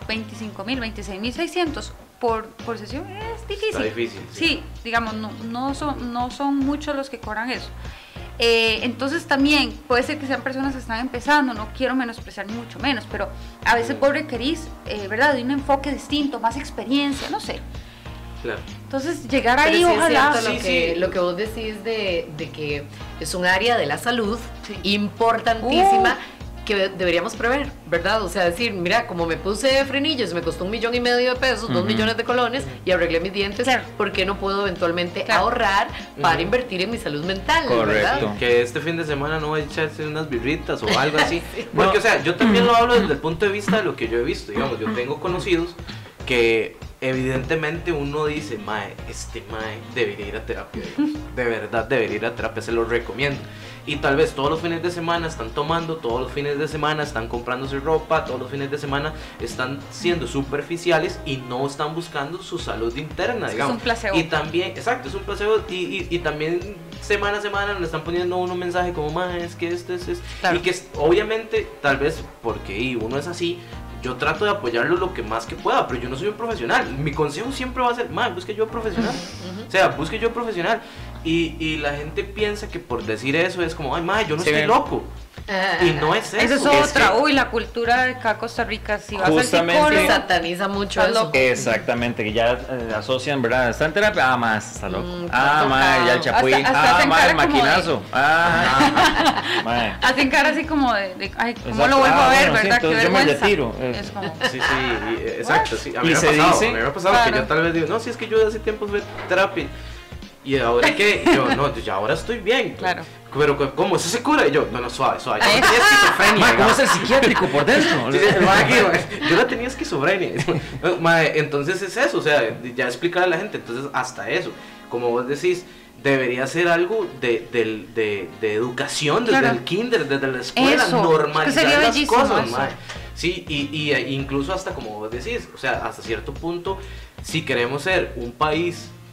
26.600 por sesión, es difícil. Está difícil. Sí, digamos, no son muchos los que cobran eso. Entonces también puede ser que sean personas que están empezando, no quiero menospreciar ni mucho menos, pero a veces vos requerís, ¿verdad?, de un enfoque distinto, más experiencia, no sé. Claro. Entonces llegar ahí, sí, ojalá. Es cierto, lo que vos decís de que es un área de la salud importantísima, que deberíamos prever, ¿verdad? O sea, decir, mira, como me puse frenillos, me costó 1,5 millones de pesos, 2 millones de colones y arreglé mis dientes, ¿por qué no puedo eventualmente ahorrar para invertir en mi salud mental? Correcto. ¿Verdad? Que este fin de semana no voy a echarse unas birritas o algo así. Porque, o sea, yo también lo hablo desde el punto de vista de lo que yo he visto. Digamos, yo tengo conocidos que evidentemente uno dice, este mae debería ir a terapia. De verdad debería ir a terapia, se lo recomiendo. Y tal vez todos los fines de semana están tomando, todos los fines de semana están comprándose ropa, todos los fines de semana están siendo superficiales y no están buscando su salud interna, digamos. Es un placebo. Y también, exacto, es un placebo y también semana a semana le están poniendo a uno un mensaje como, es que esto es... Claro. Y que obviamente, tal vez porque uno es así, yo trato de apoyarlo lo que más que pueda, pero yo no soy un profesional. Mi consejo siempre va a ser, busque yo profesional. O sea, busque yo profesional. Y la gente piensa que por decir eso es como, yo no estoy loco. Y no es eso. Esa es otra. La cultura de acá Costa Rica, si vas al psicólogo, sataniza mucho eso. Exactamente, que ya asocian, ¿verdad? Está en terapia, está loco. Ya el chapuín, el maquinazo. Hacen cara así como de ay, ¿cómo lo vuelvo a ver, verdad? Qué vergüenza. Es como... Sí, exacto. Sí. A mí me ha pasado que yo tal vez digo, no, si es que yo hace tiempo fui a terapia. Y ahora que yo ahora estoy bien. Claro. Pero ¿cómo? ¿Eso se cura? Y yo, no, suave. Yo tenía esquizofrenia. ¿Cómo es el psiquiátrico por dentro? Yo la tenía esquizofrenia. Entonces es eso, o sea, ya explicar a la gente. Entonces hasta eso, como vos decís, debería ser algo de educación desde el kinder, desde la escuela, normalizar las cosas. Sí, y incluso hasta como vos decís, o sea, hasta cierto punto, si queremos ser un país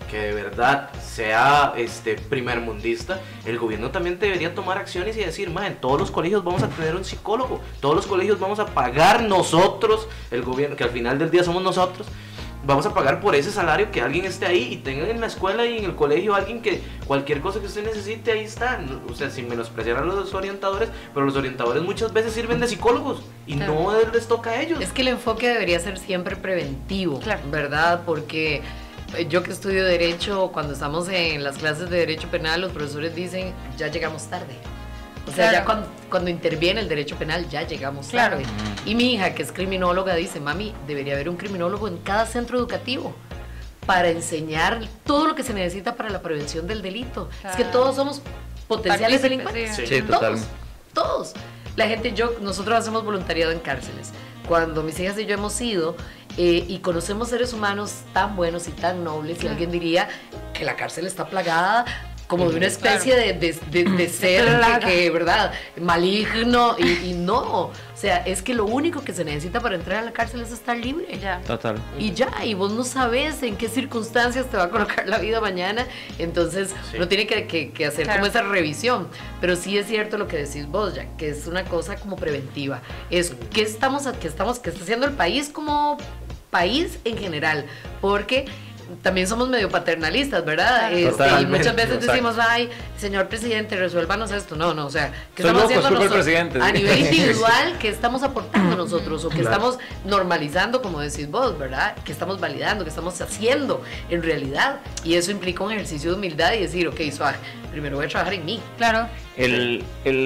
que de verdad sea primermundista, el gobierno también debería tomar acciones y decir, en todos los colegios vamos a tener un psicólogo, todos los colegios vamos a pagar nosotros, el gobierno, que al final del día somos nosotros, vamos a pagar por ese salario, que alguien esté ahí y tengan en la escuela y en el colegio alguien que cualquier cosa que usted necesite, ahí está. O sea, sin menospreciar a los orientadores, pero los orientadores muchas veces sirven de psicólogos y no les toca a ellos. Es que el enfoque debería ser siempre preventivo, ¿verdad? Porque yo que estudio Derecho, cuando estamos en las clases de Derecho Penal, los profesores dicen, ya llegamos tarde. O sea, ya cuando interviene el derecho penal, ya llegamos tarde. Y mi hija, que es criminóloga, dice, mami, debería haber un criminólogo en cada centro educativo para enseñar todo lo que se necesita para la prevención del delito. Es que todos somos potenciales delincuentes. Sí, totalmente. Todos. La gente, nosotros hacemos voluntariado en cárceles. Cuando mis hijas y yo hemos ido y conocemos seres humanos tan buenos y tan nobles, y alguien diría que la cárcel está plagada como de una especie de ser que, ¿verdad? Maligno, y no. O sea, es que lo único que se necesita para entrar a la cárcel es estar libre. Total. Y vos no sabes en qué circunstancias te va a colocar la vida mañana, entonces uno tiene que hacer como esa revisión. Pero sí es cierto lo que decís vos, ya, que es una cosa como preventiva. Es qué está haciendo el país como país en general, porque también somos medio paternalistas, ¿verdad? Y muchas veces decimos, ay, señor presidente, resuélvanos esto. No, o sea, ¿qué estamos haciendo nosotros? A nivel individual, ¿qué estamos aportando nosotros? O que estamos normalizando, como decís vos, ¿verdad? Que estamos validando, que estamos haciendo en realidad. Y eso implica un ejercicio de humildad y decir, ok, suave, primero voy a trabajar en mí. Claro. El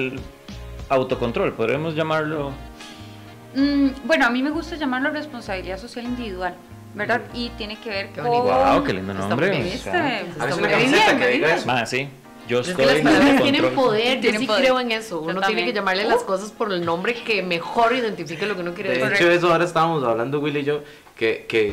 autocontrol, podríamos llamarlo. Bueno, a mí me gusta llamarlo responsabilidad social individual, ¿verdad? Y tiene que ver con... ¡Wow! ¡Qué lindo nombre! ¿Viste? Hay una camiseta que diga eso. Sí. Yo estoy... las palabras tienen poder, yo sí creo en eso. Uno también tiene que llamarle las cosas por el nombre que mejor identifique lo que uno quiere decir. De hecho, eso ahora estábamos hablando, Willy y yo, que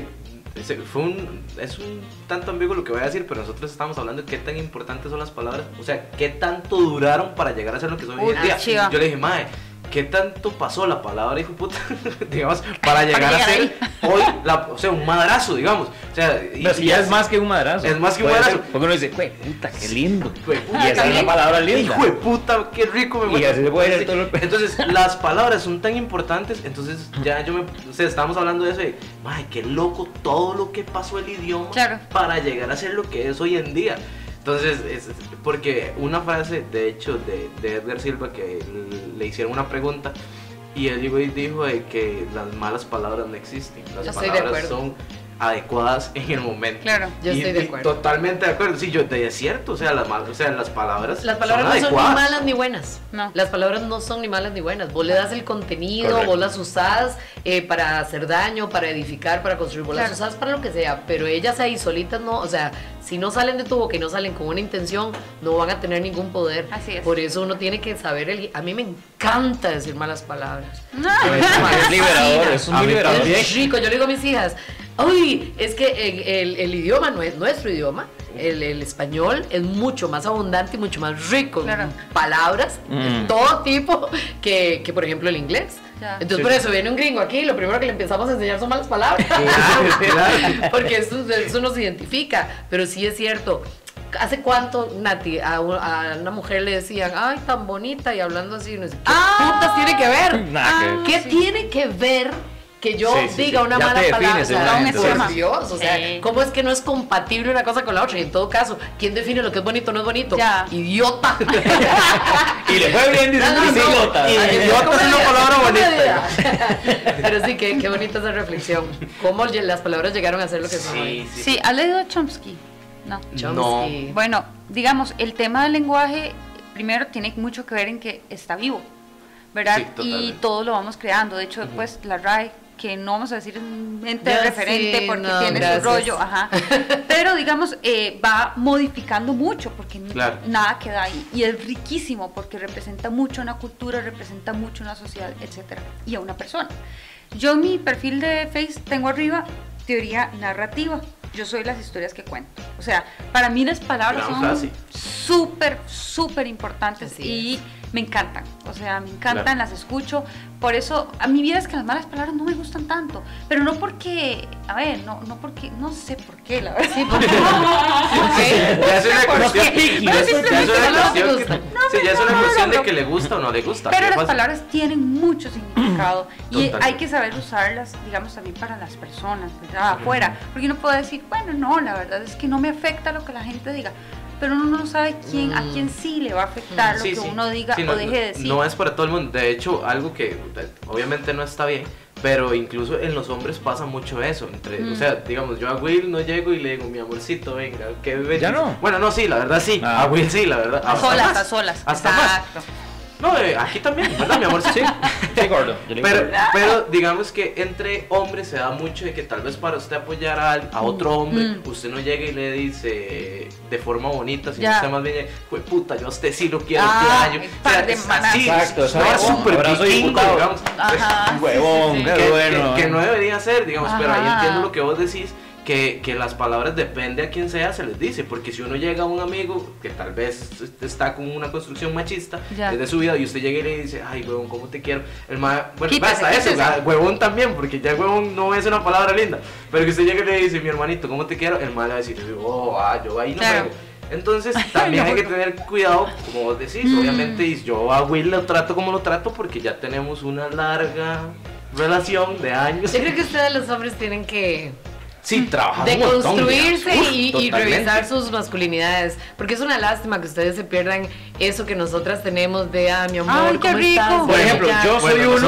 es un tanto ambiguo lo que voy a decir, pero nosotros estamos hablando de qué tan importantes son las palabras. O sea, qué tanto duraron para llegar a ser lo que son hoy en día. Yo le dije, mae, ¿qué tanto pasó la palabra, hijo de puta? Digamos, para llegar a ser hoy, un madrazo, digamos. O sea, y es más que un madrazo. Es más que un madrazo. Porque uno dice, güey, puta, qué lindo. Y esa es la palabra linda. Hijo de puta, qué rico me muestra. Y así se puede todo el... Entonces, las palabras son tan importantes. Entonces, ya estábamos hablando de eso de, ay, qué loco todo lo que pasó el idioma para llegar a ser lo que es hoy en día. Entonces, porque una frase, de hecho, de Edgar Silva, que le hicieron una pregunta, y él dijo de que las malas palabras no existen, las palabras son adecuadas en el momento. Claro, yo estoy de acuerdo. Totalmente de acuerdo. Sí, es cierto, o sea, las palabras no son ni malas ni buenas. No. Las palabras no son ni malas ni buenas. Vos le das el contenido, vos las usás para hacer daño, para edificar, para construir. Vos las usás para lo que sea, pero ellas ahí solitas no, o sea, si no salen de tu boca y no salen con una intención, no van a tener ningún poder. Así es. Por eso uno tiene que saber a mí me encanta decir malas palabras. Es liberador, es un liberador. Es rico, yo le digo a mis hijas, uy, es que el idioma, nuestro idioma, el español, es mucho más abundante y mucho más rico en palabras de todo tipo que por ejemplo el inglés. Entonces por eso viene un gringo aquí y lo primero que le empezamos a enseñar son malas palabras. Porque eso nos identifica. Pero sí es cierto. ¿Hace cuánto, Nati, a una mujer le decían, ay, tan bonita, y hablando así, no sé, ¿qué putas tiene que ver? ¿Qué tiene que ver que yo diga una mala palabra? Por Dios, o sea, ¿cómo es que no es compatible una cosa con la otra? Y en todo caso, ¿quién define lo que es bonito o no es bonito? Idiota. Y le fue bien diciendo idiota. Idiota es una palabra bonita. Pero sí, qué bonita esa reflexión. ¿Cómo las palabras llegaron a ser lo que son hoy? Sí, ¿has leído a Chomsky? No. Chomsky. Bueno, digamos, el tema del lenguaje, primero, tiene mucho que ver en que está vivo, ¿verdad? Y todo lo vamos creando. De hecho, después la RAE, que no vamos a decir un ente referente porque tiene su rollo, pero digamos, va modificando mucho porque nada queda ahí. Y es riquísimo porque representa mucho una cultura, representa mucho una sociedad, etcétera, y a una persona. Yo en mi perfil de Face tengo arriba teoría narrativa. Yo soy las historias que cuento. O sea, para mí las palabras son súper importantes. Y me encantan, o sea, me encantan, las escucho. Por eso, a mí vida es que las malas palabras no me gustan tanto, pero no porque, a ver, no porque, no sé por qué, la verdad. Sí, porque ya es una cuestión de que le gusta o no le gusta. Pero las palabras tienen mucho significado y hay que saber usarlas, digamos, también para las personas, ¿verdad? Afuera, porque uno puede decir, bueno, no, la verdad es que no me afecta lo que la gente diga. Pero uno no sabe a quién sí le va a afectar lo que uno diga o deje de decir. No es para todo el mundo. De hecho, algo que obviamente no está bien, pero incluso en los hombres pasa mucho eso. O sea, digamos, yo a Will no llego y le digo, mi amorcito, venga, que bebé. ¿Ya no? Bueno, no, sí, la verdad sí. A Will sí, la verdad. A solas. Hasta exacto. Más. No, aquí también, ¿verdad, mi amor? Sí, gordo. Pero digamos que entre hombres se da mucho de que tal vez para usted apoyar a otro hombre, usted no llega y le dice de forma bonita, sino usted más bien, pues puta, yo a usted sí lo quiero, sí, exacto, es súper vikingo, digamos. Huevón, qué bueno. Que no debería ser, digamos, pero ahí entiendo lo que vos decís. Que las palabras depende a quien sea, se les dice, porque si uno llega a un amigo que tal vez está con una construcción machista desde su vida y usted llega y le dice, ay huevón, ¿cómo te quiero? El bueno, basta eso, huevón también, porque ya huevón no es una palabra linda, pero que usted llega y le dice, mi hermanito, ¿cómo te quiero? El mal va a decir, yo ahí no juego. Entonces también hay que tener cuidado, como vos decís, obviamente, y yo a Will lo trato como lo trato porque ya tenemos una larga relación de años. Yo creo que ustedes los hombres tienen que... Sí, trabajar de construirse y revisar sus masculinidades, porque es una lástima que ustedes se pierdan eso que nosotras tenemos de mi amor, ay, qué rico. ¿Estás? Por ejemplo, yo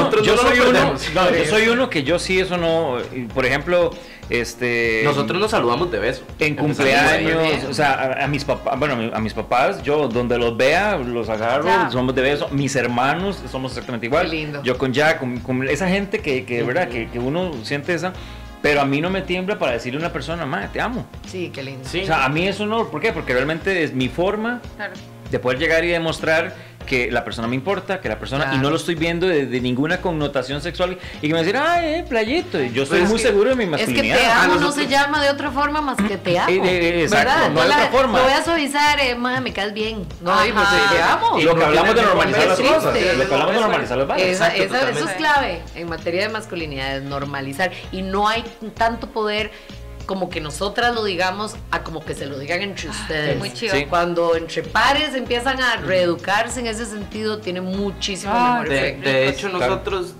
soy uno que yo sí eso no, por ejemplo, nosotros nos saludamos de beso en cumpleaños, o sea, a mis papás, yo donde los vea los agarro, somos de beso. Mis hermanos somos exactamente igual. Qué lindo. Yo con Jack, con esa gente que verdad que uno siente esa. Pero a mí no me tiembla para decirle a una persona, ma, te amo. Sí, qué lindo. Sí. O sea, a mí eso no, ¿por qué? Porque realmente es mi forma de poder llegar y demostrar que la persona me importa, que la persona, y no lo estoy viendo de ninguna connotación sexual, y que me dicen, ay, playito, y yo estoy muy seguro de mi masculinidad. Es que te amo no se llama de otra forma más que te amo. Exacto, ¿verdad? no de otra forma. Lo voy a suavizar, me caes bien. No, pues te amo. Y lo que hablamos de normalizar las cosas, lo que hablamos de normalizar las balas. Eso es clave en materia de masculinidad, es normalizar, y no hay tanto poder como que nosotras lo digamos a como que se lo digan entre ustedes. Muy chido. Sí. Cuando entre pares empiezan a reeducarse en ese sentido, tiene muchísimo mejor efecto. De hecho, nosotros,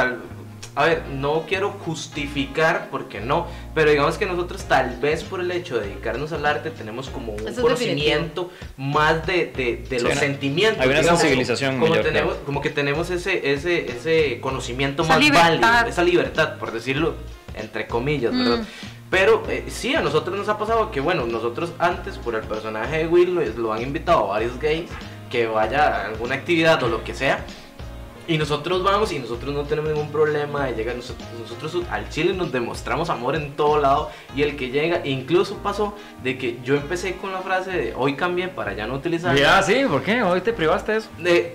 a ver, no quiero justificar, porque no, pero digamos que nosotros tal vez por el hecho de dedicarnos al arte tenemos como un conocimiento más de los sentimientos. Hay una sensibilización como que tenemos ese conocimiento más válido, esa libertad, por decirlo entre comillas, ¿verdad? Pero sí, a nosotros nos ha pasado que, bueno, nosotros antes, por el personaje de Will, lo han invitado a varios gays que vaya a alguna actividad o lo que sea, y nosotros vamos y nosotros no tenemos ningún problema de llegar. Nosotros al chile nos demostramos amor en todo lado, y el que llega, incluso pasó de que yo empecé con la frase de hoy cambié para ya no utilizarla. Ya, sí, ¿por qué? ¿Hoy te privaste de eso?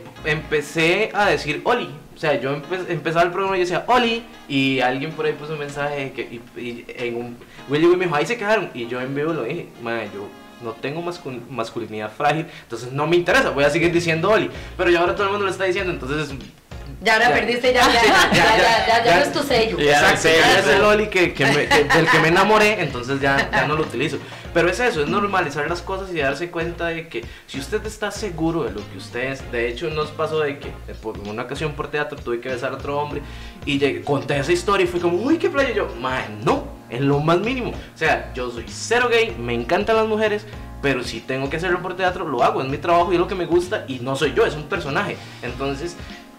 Empecé a decir Oli. O sea, yo empezaba el programa y yo decía Oli, y alguien por ahí puso un mensaje y en un Will me dijo, ahí se quedaron, y yo en vivo lo dije, yo no tengo masculinidad frágil, entonces no me interesa, voy a seguir diciendo Oli, pero ya ahora todo el mundo lo está diciendo, entonces ya ahora perdiste, ya no es tu sello. Exacto, ya es el Oli del que me enamoré, entonces ya no lo utilizo. Pero es eso, es normalizar las cosas y darse cuenta de que si usted está seguro de lo que usted es. De hecho, nos pasó de que por una ocasión por teatro tuve que besar a otro hombre y conté esa historia y fue como, uy, qué playa. Y yo, no, en lo más mínimo. O sea, yo soy cero gay, me encantan las mujeres, pero si tengo que hacerlo por teatro, lo hago, es mi trabajo y es lo que me gusta, y no soy yo, es un personaje. Entonces,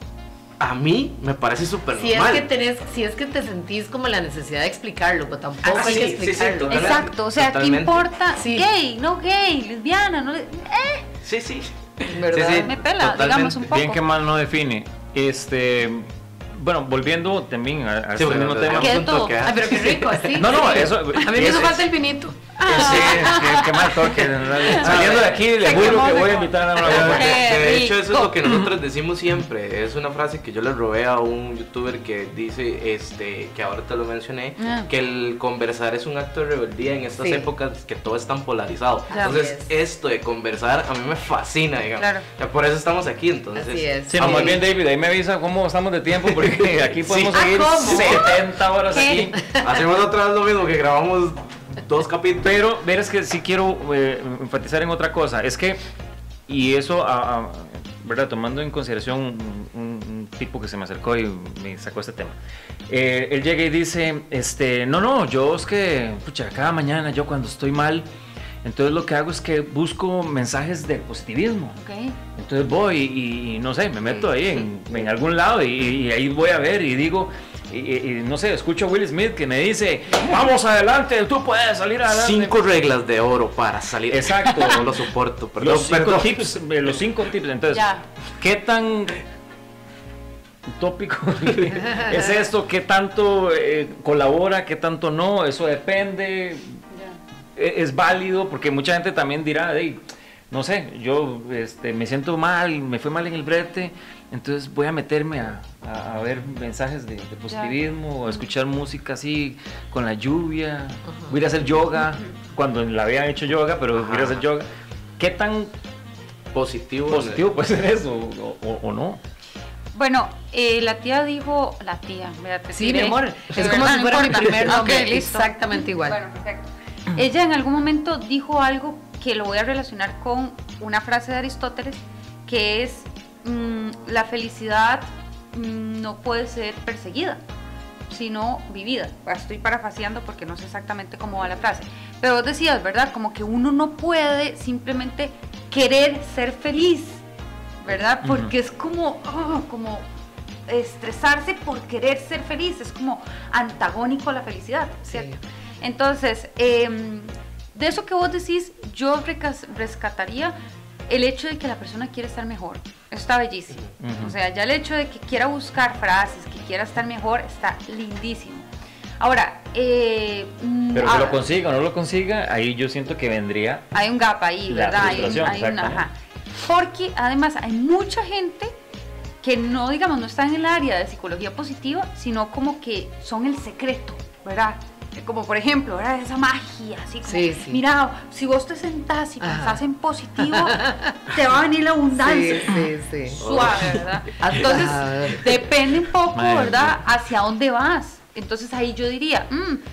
a mí me parece súper normal. Si es que te sentís como la necesidad de explicarlo, pero tampoco hay que explicarlo. Sí, exacto, o sea, totalmente. ¿Qué importa? Gay, no gay, lesbiana, no Sí. ¿Verdad? Me pela, digamos un poco. Bien que mal no define. bueno, volviendo también a sí, este mismo tema. ¿Qué todo? Ay, pero qué rico, sí. No, eso. A mí me hizo falta el vinito. Sí, qué mal toque. Saliendo de aquí, le juro que voy a invitar a una copa. De hecho, eso es lo que nosotros decimos siempre. Es una frase que yo le robé a un youtuber que dice, que ahora te lo mencioné, que el conversar es un acto de rebeldía en estas épocas que todo es tan polarizado. Entonces, esto de conversar a mí me fascina, digamos. Claro. Por eso estamos aquí, entonces. Así es. Sí, más bien, David, ahí me avisa cómo estamos de tiempo, porque aquí podemos seguir 70 horas aquí. Hacemos otra vez lo mismo, que grabamos 2 capítulos. Pero verás que sí quiero enfatizar en otra cosa. Es que, y eso, ¿verdad? Tomando en consideración un tipo que se me acercó y me sacó este tema. Él llega y dice, no, yo es que, pucha, cada mañana yo cuando estoy mal, entonces lo que hago es que busco mensajes de positivismo. Okay. Entonces voy y no sé, me meto ahí en algún lado y ahí voy a ver y digo, y no sé, escucho a Will Smith que me dice, vamos adelante, tú puedes salir adelante. 5 reglas de oro para salir. Exacto. No lo soporto, perdón. Los 5 tips, entonces, ¿qué tan utópico es esto? ¿Qué tanto colabora? ¿Qué tanto no? Eso depende. Es válido, porque mucha gente también dirá, hey, no sé, yo me siento mal, me fue mal en el brete, entonces voy a meterme a ver mensajes de positivismo, a escuchar música así con la lluvia, voy a ir a hacer yoga, cuando la había hecho yoga, pero voy a ir a hacer yoga. ¿Qué tan positivo puede ser eso o no? Bueno, la tía dijo, sí, mi amor, es como si fuera mi primer nombre, exactamente igual. Bueno, perfecto. Ella en algún momento dijo algo que lo voy a relacionar con una frase de Aristóteles, que es, la felicidad no puede ser perseguida, sino vivida. Estoy parafraseando porque no sé exactamente cómo va la frase, pero vos decías, ¿verdad? Como que uno no puede simplemente querer ser feliz, ¿verdad? Porque es como estresarse por querer ser feliz, es como antagónico a la felicidad, ¿cierto? Sí. Entonces, de eso que vos decís, yo rescataría el hecho de que la persona quiere estar mejor. Eso está bellísimo. O sea, ya el hecho de que quiera buscar frases, que quiera estar mejor, está lindísimo. Ahora, pero que lo consiga o no lo consiga, ahí yo siento que vendría. Hay un gap ahí, ¿verdad? Porque además hay mucha gente que no, digamos, no está en el área de psicología positiva, sino como que son el secreto, ¿verdad? Como por ejemplo, ¿verdad? Esa magia, así como, mira, si vos te sentás y pensás en positivo, te va a venir la abundancia. Sí. Suave, ¿verdad? Entonces, depende un poco, ¿verdad? Hacia dónde vas. Entonces ahí yo diría,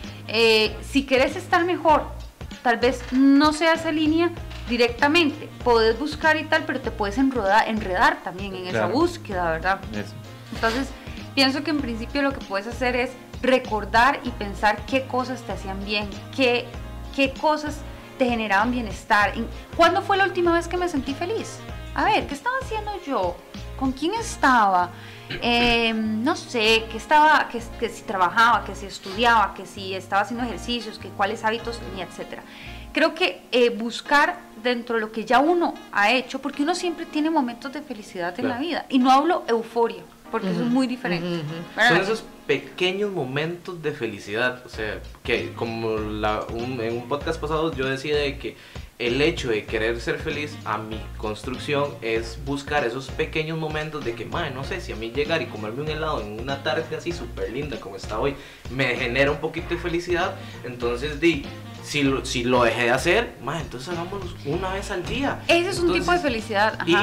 si querés estar mejor, tal vez no sea esa línea directamente, podés buscar y tal, pero te puedes enredar también en esa búsqueda, ¿verdad? Eso. Entonces, pienso que en principio lo que puedes hacer es recordar y pensar qué cosas te hacían bien, qué cosas te generaban bienestar. ¿Cuándo fue la última vez que me sentí feliz? A ver, ¿qué estaba haciendo yo? ¿Con quién estaba? No sé, que si trabajaba, que si estudiaba, que si estaba haciendo ejercicios, que cuáles hábitos tenía, etcétera. Creo que buscar dentro de lo que ya uno ha hecho, porque uno siempre tiene momentos de felicidad en la vida, y no hablo euforia, porque eso es muy diferente. Son esos pequeños momentos de felicidad, o sea, que como en un podcast pasado yo decía de que el hecho de querer ser feliz a mi construcción es buscar esos pequeños momentos de que, no sé, si a mí llegar y comerme un helado en una tarde así súper linda como está hoy, me genera un poquito de felicidad, entonces si lo dejé de hacer, entonces hagámoslo una vez al día. Ese es un tipo de felicidad. Ajá.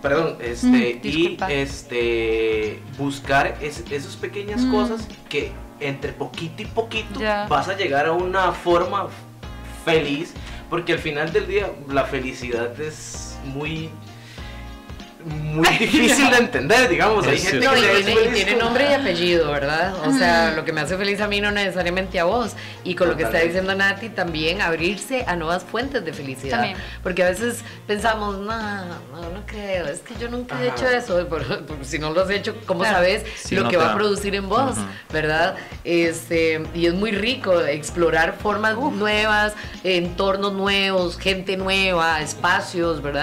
Buscar esas pequeñas cosas que entre poquito y poquito vas a llegar a una forma feliz, porque al final del día la felicidad es muy difícil de entender, digamos. Hay gente que tiene nombre y apellido, ¿verdad? O sea, lo que me hace feliz a mí no necesariamente a vos. Y con lo que está diciendo Nati, también abrirse a nuevas fuentes de felicidad. También. Porque a veces pensamos, no creo, es que yo nunca he hecho eso. Porque si no lo has hecho, ¿cómo sabes lo que va a producir en vos? ¿Verdad? Y es muy rico explorar formas nuevas, entornos nuevos, gente nueva, espacios, ¿verdad?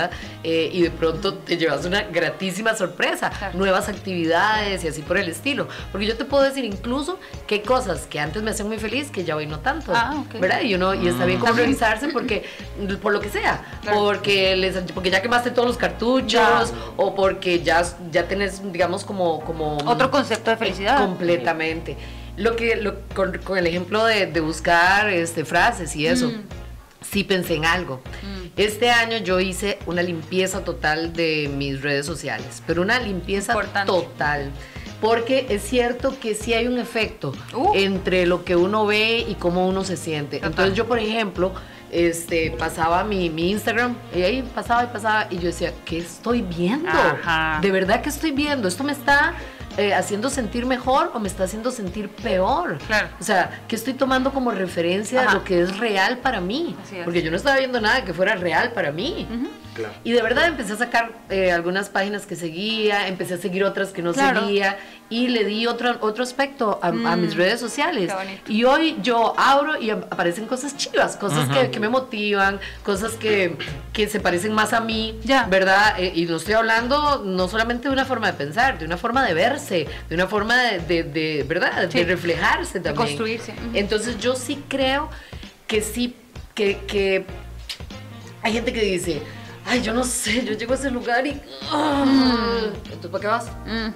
y de pronto te llevas una gratísima sorpresa, nuevas actividades y así por el estilo. Porque yo te puedo decir incluso que hay cosas que antes me hacían muy feliz que ya hoy no tanto, ¿verdad? Y está bien como revisarse porque, por lo que sea, porque ya quemaste todos los cartuchos o porque ya tenés, digamos, como otro concepto de felicidad. Completamente. Con el ejemplo de buscar frases y eso, sí pensé en algo. Este año yo hice una limpieza total de mis redes sociales, pero una limpieza total. Porque es cierto que sí hay un efecto entre lo que uno ve y cómo uno se siente. Entonces yo, por ejemplo, pasaba mi Instagram y ahí pasaba y yo decía, ¿qué estoy viendo? De verdad que estoy viendo, esto me está haciendo sentir mejor o me está haciendo sentir peor. O sea, ¿qué estoy tomando como referencia de lo que es real para mí? Porque yo no estaba viendo nada que fuera real para mí. Y de verdad empecé a sacar algunas páginas que seguía, empecé a seguir otras que no seguía y le di otro aspecto a mis redes sociales. Y hoy yo abro y aparecen cosas chivas, cosas que me motivan, cosas que se parecen más a mí, ¿verdad? Y no estoy hablando no solamente de una forma de pensar, de una forma de verse, de una forma de ¿verdad? De reflejarse también. De construirse. Entonces yo sí creo que sí, que hay gente que dice, ay, yo no sé, yo llego a ese lugar y... ¿Entonces para qué vas?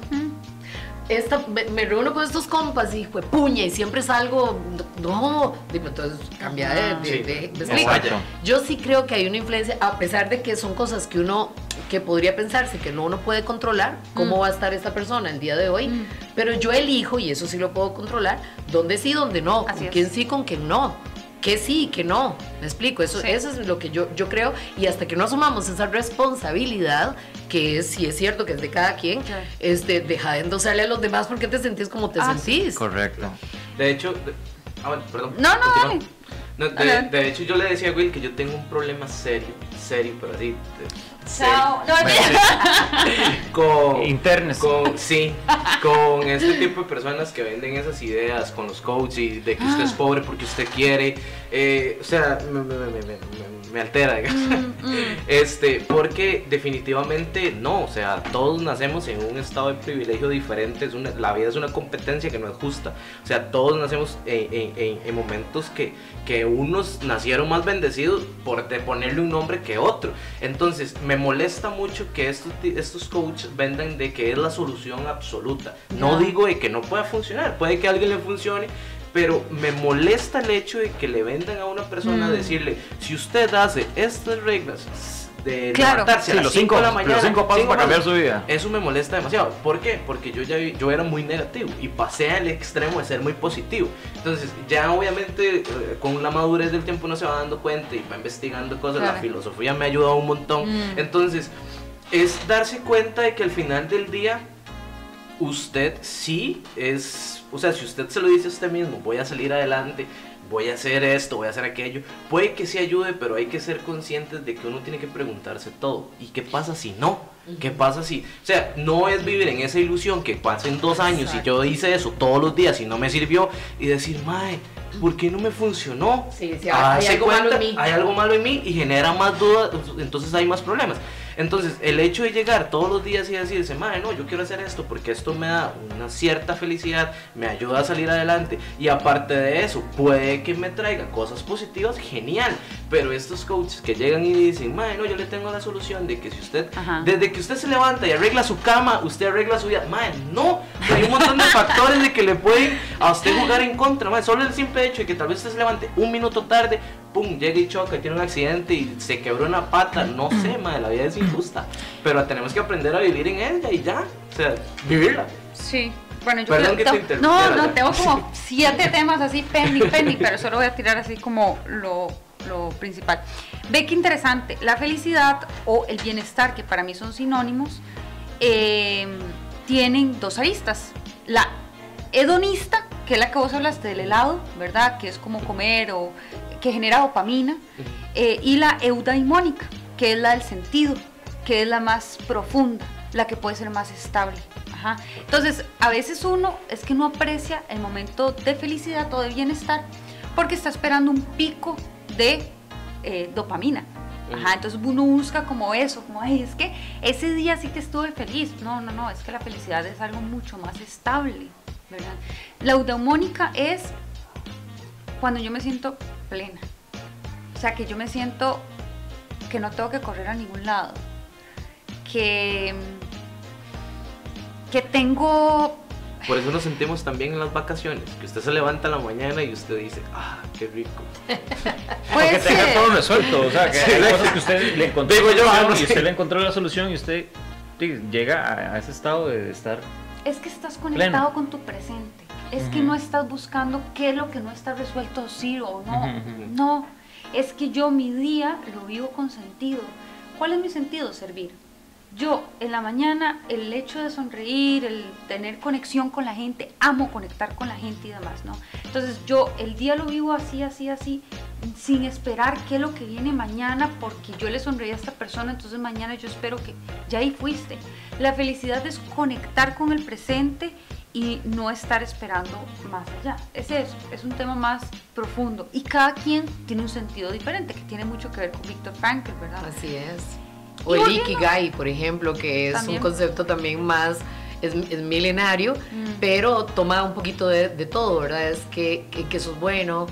Me reúno con estos compas y fue puña y siempre salgo, entonces cambia de Yo sí creo que hay una influencia, a pesar de que son cosas que podría pensarse que uno puede controlar, cómo va a estar esta persona el día de hoy, pero yo elijo, y eso sí lo puedo controlar, dónde sí, dónde no, con quién sí, con quién no. Que sí, que no, me explico, eso es lo que yo creo, y hasta que no asumamos esa responsabilidad, que sí es cierto que es de cada quien, deja de endosarle a los demás porque te sentís como te sentís. Correcto. De hecho, perdón. De hecho yo le decía a Will que yo tengo un problema serio, pero así... Chao. Con este tipo de personas que venden esas ideas con los coaches y de que usted es pobre porque usted quiere, o sea, me altera, digamos. Porque definitivamente no, o sea, todos nacemos en un estado de privilegio diferente, la vida es una competencia que no es justa, o sea, todos nacemos en momentos que unos nacieron más bendecidos por ponerle un nombre que otro. Entonces me molesta mucho que estos coaches vendan de que es la solución absoluta. No digo de que no pueda funcionar, puede que a alguien le funcione, pero me molesta el hecho de que le vendan a una persona decirle, si usted hace estas reglas de levantarse a las 5 de la mañana, los 5 pasos para cambiar su vida. Eso me molesta demasiado. ¿Por qué? Porque yo era muy negativo y pasé al extremo de ser muy positivo. Entonces ya obviamente con la madurez del tiempo uno se va dando cuenta y va investigando cosas. La filosofía me ha ayudado un montón. Entonces es darse cuenta de que al final del día usted sí es, o sea, si usted se lo dice a usted mismo, voy a salir adelante, voy a hacer esto, voy a hacer aquello, puede que sí ayude, pero hay que ser conscientes de que uno tiene que preguntarse todo. ¿Y qué pasa si no? ¿Qué pasa si? O sea, no es vivir en esa ilusión que pasen 2 años y yo hice eso todos los días y no me sirvió y decir, mae, ¿por qué no me funcionó? Hay algo malo en mí. Hay algo malo en mí y genera más dudas, entonces hay más problemas. Entonces, el hecho de llegar todos los días y decirse, madre, no, yo quiero hacer esto porque esto me da una cierta felicidad, me ayuda a salir adelante y aparte de eso, puede que me traiga cosas positivas, genial. Pero estos coaches que llegan y dicen, madre, no, yo le tengo la solución de que si usted, desde que usted se levanta y arregla su cama, usted arregla su vida, madre, no, hay un montón de factores de que le pueden a usted jugar en contra, madre, solo el simple hecho de que tal vez usted se levante 1 minuto tarde, pum, llega y choca y tiene un accidente y se quebró una pata, no sé, madre, la vida es injusta, pero tenemos que aprender a vivir en ella y ya, o sea, vivirla. Sí. Bueno, yo Perdón creo, que te no, tengo como 7 temas así pending, pero solo voy a tirar así como lo principal. Ve qué interesante, la felicidad o el bienestar, que para mí son sinónimos, tienen 2 aristas. La hedonista, que es la que vos hablaste del helado, ¿verdad? Que es como comer o que genera dopamina, y la eudaimónica, que es la del sentido, que es la más profunda, la que puede ser más estable. Entonces, a veces uno es que no aprecia el momento de felicidad o de bienestar porque está esperando un pico de dopamina. Ajá, entonces uno busca como eso, como, ay, es que ese día sí que estuve feliz. No, es que la felicidad es algo mucho más estable, ¿verdad? La eudaimónica es cuando yo me siento plena. O sea, que yo me siento que no tengo que correr a ningún lado. Que tengo... Por eso nos sentimos también en las vacaciones, que usted se levanta en la mañana y usted dice, qué rico. Porque tenga todo resuelto, o sea, que hay cosas que usted le encontró y usted le encontró la solución y usted llega a ese estado de estar... Es que estás conectado con tu presente, es que no estás buscando qué es lo que no está resuelto, sí o no, no, es que yo mi día lo vivo con sentido. ¿Cuál es mi sentido? Servir. Yo en la mañana, el hecho de sonreír, el tener conexión con la gente, amo conectar con la gente y demás, ¿no? Entonces yo el día lo vivo así, sin esperar qué es lo que viene mañana, porque yo le sonreí a esta persona, entonces mañana yo espero que ya ahí fuiste. La felicidad es conectar con el presente y no estar esperando más allá. Es eso, es un tema más profundo y cada quien tiene un sentido diferente, que tiene mucho que ver con Viktor Frankl, ¿verdad? Así es. O el Ikigai, por ejemplo, que es también un concepto también más, es milenario, pero toma un poquito de todo, ¿verdad? Es que sos bueno,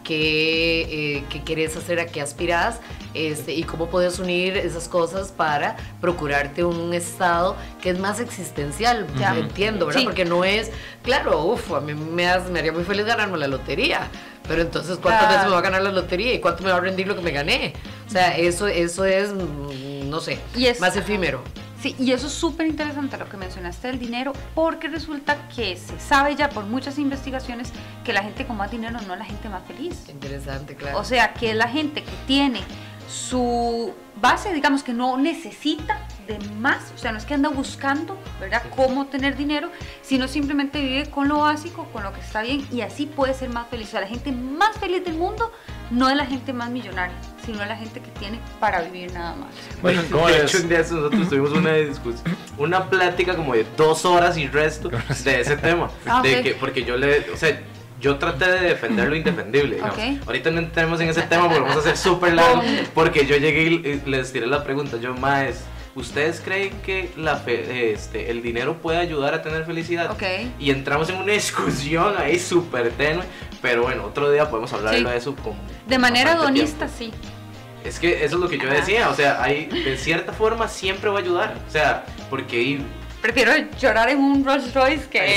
que querés hacer, a qué aspirás, y cómo puedes unir esas cosas para procurarte un estado que es más existencial, ya entiendo, ¿verdad? Sí. Porque no es, claro, a mí me haría muy feliz ganarme la lotería, pero entonces ¿cuántas veces me va a ganar la lotería y cuánto me va a rendir lo que me gané? O sea, eso es, no sé, más efímero. Sí, y eso es súper interesante lo que mencionaste del dinero, porque resulta que se sabe ya por muchas investigaciones que la gente con más dinero no es la gente más feliz. Interesante, claro. O sea, que es la gente que tiene su base, digamos, que no necesita de más, o sea, no es que anda buscando, ¿verdad?, cómo tener dinero, sino simplemente vive con lo básico, con lo que está bien, y así puede ser más feliz. O sea, la gente más feliz del mundo no es la gente más millonaria, sino la gente que tiene para vivir nada más. Bueno, de hecho, un día nosotros tuvimos una discusión, una plática como de 2 horas y resto de ese tema, porque yo traté de defender lo indefendible, digamos. Ahorita no entremos en ese tema porque vamos a hacer súper largo, porque yo llegué y les tiré la pregunta, ¿ustedes creen que el dinero puede ayudar a tener felicidad? Y entramos en una discusión ahí súper tenue, pero bueno, otro día podemos hablar de eso de manera hedonista, sí. Es que eso es lo que yo decía, o sea, de cierta forma siempre va a ayudar, o sea, porque... Prefiero llorar en un Rolls Royce que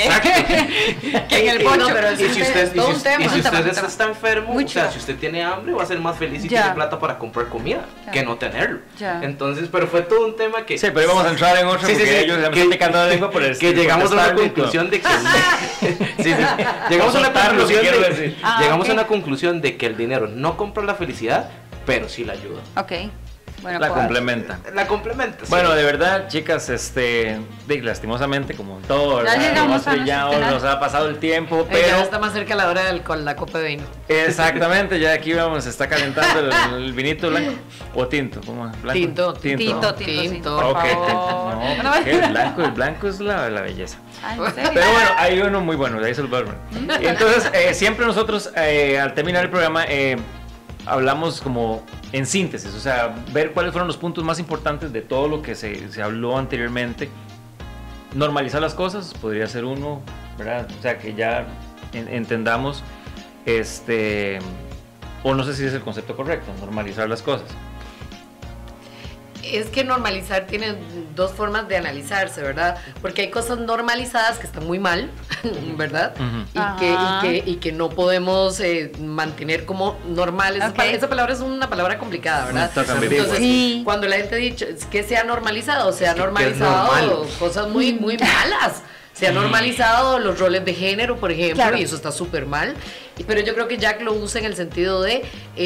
en el bocho. Y si usted está enfermo, o sea, si usted tiene hambre, va a ser más feliz si tiene plata para comprar comida que no tenerlo. Entonces, pero fue todo un tema que... Sí, pero vamos a entrar en otro porque ellos ya me están picando la lengua por el... Que llegamos a una conclusión de que... Llegamos a una conclusión de que el dinero no compra la felicidad, pero sí la ayuda. Bueno, la complementa. La complementa. Sí. Bueno, de verdad, chicas, lastimosamente, como todo, ya llegamos nos ha pasado el tiempo, pero ya está más cerca la hora con la copa de vino. Exactamente, ya aquí se está calentando el vinito blanco o tinto, ¿cómo? Tinto. Okay. No, el blanco es la belleza. ¿En serio? Pero bueno, hay uno muy bueno, de ahí se lo voy a poner. Entonces, siempre nosotros al terminar el programa hablamos como en síntesis, o sea, ver cuáles fueron los puntos más importantes de todo lo que se habló anteriormente. Normalizar las cosas podría ser uno, ¿verdad? O sea, que ya entendamos, o no sé si es el concepto correcto, normalizar las cosas. Es que normalizar tiene 2 formas de analizarse, ¿verdad? Porque hay cosas normalizadas que están muy mal, ¿verdad? Y que no podemos mantener como normales. Esa palabra es una palabra complicada, ¿verdad? Entonces, cuando la gente ha dicho que se ha normalizado, cosas muy, muy malas. Se ha normalizado los roles de género, por ejemplo, y eso está súper mal. Pero yo creo que Jack lo usa en el sentido de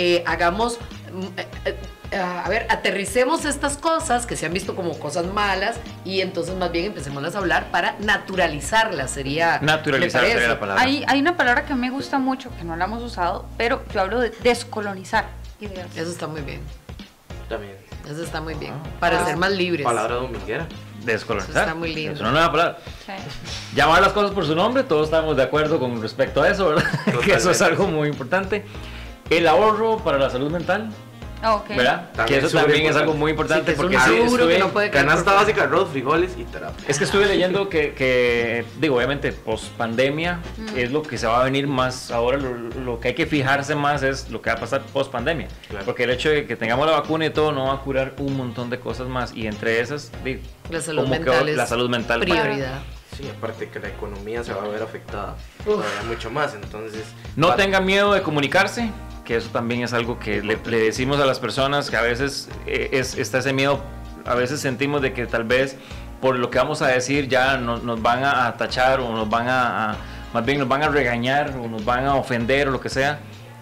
aterricemos estas cosas que se han visto como cosas malas y entonces más bien empecémoslas a hablar para naturalizarlas, sería la palabra. Hay una palabra que me gusta mucho, que no la hemos usado, pero yo hablo de descolonizar ideas. Eso está muy bien. También. Eso está muy bien, para ser más libres. Palabra dominguera. Descolonizar. Eso está muy lindo. Es una nueva palabra. Llamar las cosas por su nombre, todos estamos de acuerdo con respecto a eso, ¿verdad? Que eso es algo muy importante. El ahorro para la salud mental. Okay. ¿Verdad? Que eso también es algo muy importante, porque estuve, no canasta básica, arroz, frijoles y terapia. Es que estuve leyendo que digo, obviamente, post pandemia es lo que se va a venir más ahora, lo que hay que fijarse más es lo que va a pasar post pandemia, claro. Porque el hecho de que tengamos la vacuna y todo no va a curar un montón de cosas más, y entre esas, digo, la salud mental prioridad. Sí, aparte que la economía se va a ver afectada todavía mucho más, entonces... No tengan miedo de comunicarse, que eso también es algo que le decimos a las personas, que a veces está ese miedo, a veces sentimos de que tal vez por lo que vamos a decir ya nos van a tachar, o nos van más bien nos van a regañar, o nos van a ofender, o lo que sea.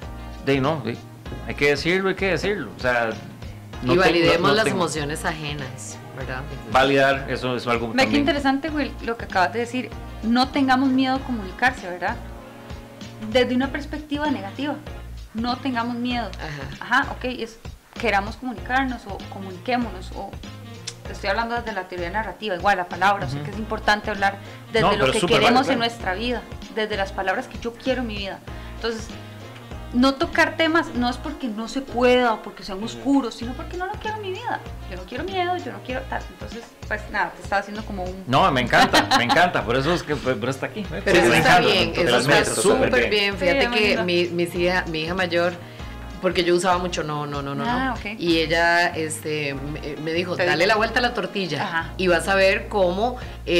Hay que decirlo, o sea... Y validemos las emociones ajenas, ¿verdad? Validar, eso es algo también. Qué interesante, Will, lo que acabas de decir. No tengamos miedo a comunicarse, ¿verdad? Desde una perspectiva negativa. No tengamos miedo. Queramos comunicarnos o comuniquémonos, o estoy hablando desde la teoría narrativa, igual la palabra, o sea que es importante hablar desde lo que queremos en nuestra vida, desde las palabras que yo quiero en mi vida. Entonces, no tocar temas no es porque no se pueda o porque sean oscuros, sino porque no lo quiero en mi vida. Yo no quiero miedo, yo no quiero tal. Entonces, pues nada, te estaba haciendo como un... No, me encanta, por eso es que por está aquí. Pero eso está bien, eso está súper bien. Fíjate que mi hija mayor, porque yo usaba mucho no. Okay. Y ella me dijo, dale la vuelta a la tortilla y vas a ver cómo...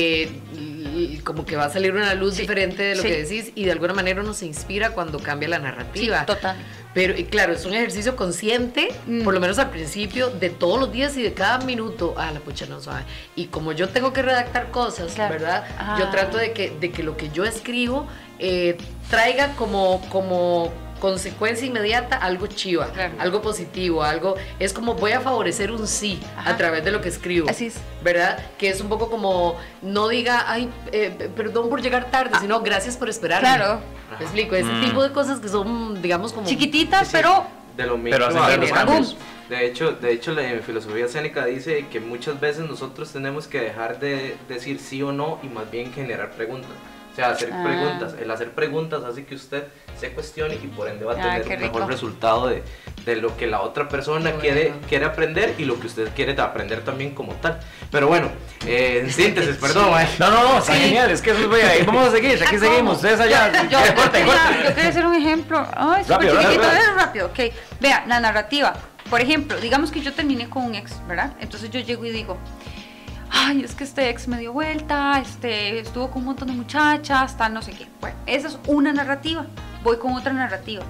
como que va a salir una luz diferente de lo que decís, y de alguna manera uno se inspira cuando cambia la narrativa. Sí, total. Pero claro, es un ejercicio consciente, por lo menos al principio, de todos los días y de cada minuto. La pucha, no sabe. Y como yo tengo que redactar cosas, ¿verdad? Yo trato de que lo que yo escribo traiga como consecuencia inmediata algo chiva, algo positivo, algo, es como voy a favorecer un sí a través de lo que escribo. Así es. ¿Verdad? Que es un poco como, no diga, perdón por llegar tarde, sino gracias por esperarme. Claro. ¿Me explico? Ese tipo de cosas que son, digamos, como... chiquititas, pero... De lo mismo. Pero hacen los cambios. De hecho, la filosofía Séneca dice que muchas veces nosotros tenemos que dejar de decir sí o no y más bien generar preguntas. O sea, hacer preguntas. El hacer preguntas hace que usted se cuestione y por ende va a tener un mejor resultado de lo que la otra persona quiere aprender y lo que usted quiere aprender también como tal. Pero bueno, en síntesis, perdón. No, está genial, es que eso voy a ir. Vamos a seguir, aquí seguimos, ustedes allá. Yo quería hacer un ejemplo. Ay, rápido. Ok, vea, la narrativa. Por ejemplo, digamos que yo terminé con un ex, ¿verdad? Entonces yo llego y digo... Ay, es que este ex me dio vuelta, estuvo con un montón de muchachas, tal, no sé qué. Bueno, esa es una narrativa. Voy con otra narrativa.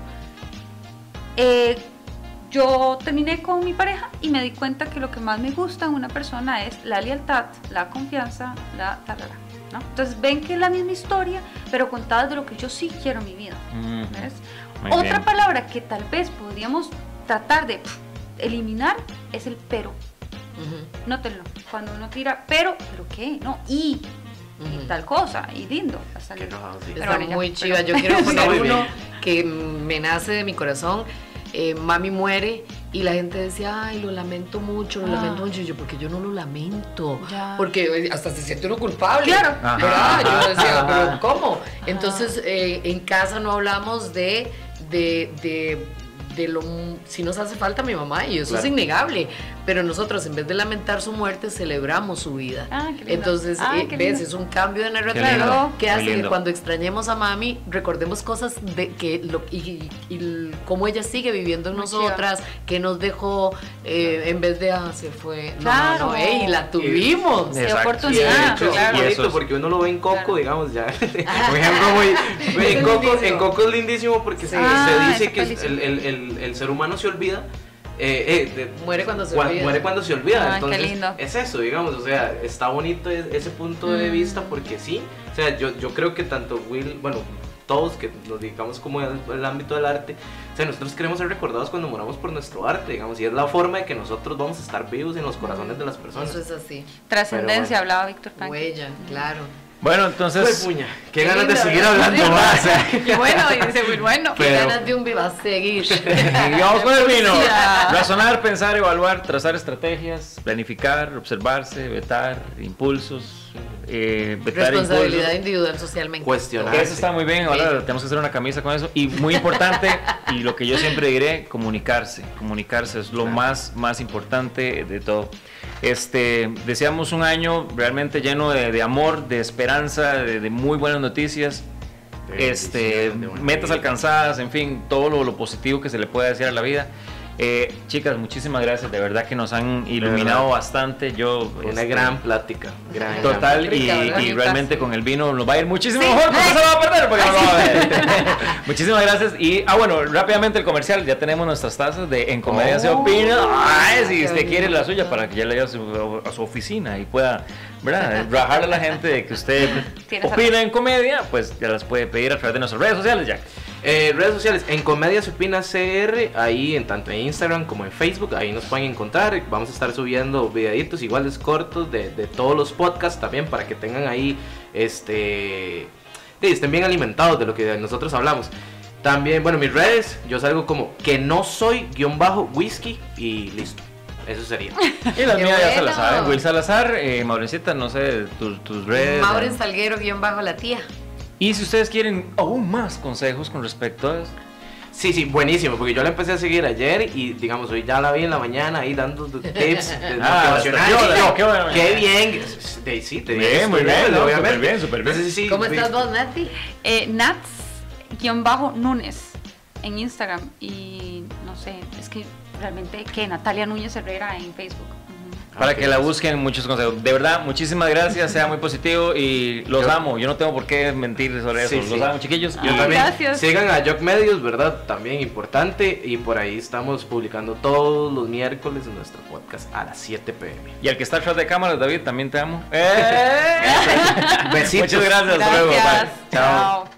Yo terminé con mi pareja y me di cuenta que lo que más me gusta en una persona es la lealtad, la confianza, ¿no? Entonces ven que es la misma historia, pero contada de lo que yo sí quiero en mi vida. ¿Ves? Otra palabra que tal vez podríamos tratar de eliminar es el pero. Nótenlo, cuando uno tira, pero qué, no, y tal cosa, y lindo, hasta luego. Está muy chiva. Yo quiero poner uno que me nace de mi corazón. Mami muere y la gente decía, ay, lo lamento mucho. Y yo, porque yo no lo lamento, porque hasta se siente uno culpable. Claro. ¿Verdad? Yo decía, pero ¿cómo? Entonces, en casa no hablamos de si nos hace falta mi mamá, y eso es innegable, pero nosotros en vez de lamentar su muerte celebramos su vida. Entonces ves, es un cambio de narrativa que hace que cuando extrañemos a mami recordemos cosas y cómo ella sigue viviendo en nosotras, que nos dejó, en vez de se fue, y la tuvimos, qué oportunidad. Y bonito porque uno lo ve en Coco, digamos, ya por ejemplo, en Coco es lindísimo porque se dice que el ser humano se olvida, muere cuando se olvida. Entonces qué lindo. es eso, digamos, o sea, está bonito ese punto de vista, porque sí, o sea, yo creo que tanto Will, bueno, todos que nos dedicamos como al ámbito del arte, o sea, nosotros queremos ser recordados cuando moramos por nuestro arte, digamos, y es la forma de que nosotros vamos a estar vivos en los corazones de las personas. Eso es así. Trascendencia, hablaba Víctor Frank. Huella, claro. Bueno, entonces... Puña, qué ganas de seguir hablando más. Y bueno, y dice muy bueno, qué ganas de un viva seguir. Y vamos con el vino. Razonar, pensar, evaluar, trazar estrategias, planificar, observarse, vetar, impulsos, Responsabilidad individual socialmente. Cuestionar. Eso está muy bien, ahora tenemos que hacer una camisa con eso. Y muy importante, y lo que yo siempre diré, comunicarse. Comunicarse es lo más importante de todo. Deseamos un año realmente lleno de amor, de esperanza, de muy buenas noticias. Metas alcanzadas, en fin, todo lo positivo que se le puede decir a la vida. Chicas, muchísimas gracias, de verdad que nos han iluminado bastante. Una gran plática, total, y realmente con el vino nos va a ir muchísimo mejor, porque se lo va a perder, porque no lo va a ver. Muchísimas gracias. Y bueno, rápidamente el comercial, ya tenemos nuestras tazas de En Comedia se opina. Si usted quiere la suya, para que ya le lleve a su oficina y pueda, ¿verdad?, rajar a la gente de que usted opina en comedia, pues ya las puede pedir a través de nuestras redes sociales, Jack. Redes sociales, En Comedia se opina CR, ahí tanto en Instagram como en Facebook, ahí nos pueden encontrar. Vamos a estar subiendo videitos iguales cortos de todos los podcasts también, para que tengan ahí, estén bien alimentados de lo que nosotros hablamos. También, bueno, mis redes, yo salgo como que no soy _whisky y listo. Eso sería. Y las mías ya se las saben. Will Salazar, Maurencita, no sé, tus redes. Mauren Salguero _la tía. Y si ustedes quieren aún más consejos con respecto a eso. Sí, buenísimo, porque yo la empecé a seguir ayer y, digamos, hoy ya la vi en la mañana ahí dando tips motivacionales. ¡Qué bien! Sí, te digo. Muy bien, obviamente. Súper bien. Entonces, sí, ¿cómo estás vos, Nati? Nats_Núñez en Instagram. Y no sé, es que realmente que Natalia Núñez Herrera en Facebook. Para que la busquen, muchos consejos. De verdad, muchísimas gracias, sea muy positivo y los amo. Yo no tengo por qué mentir sobre eso. Los amo, chiquillos. Yo también. Gracias. Sigan a Jock Medios, ¿verdad? También importante. Y por ahí estamos publicando todos los miércoles en nuestro podcast a las 7 p.m. Y al que está atrás de cámaras, David, también te amo. Besitos. Muchas gracias. Hasta luego. Bye. Chao.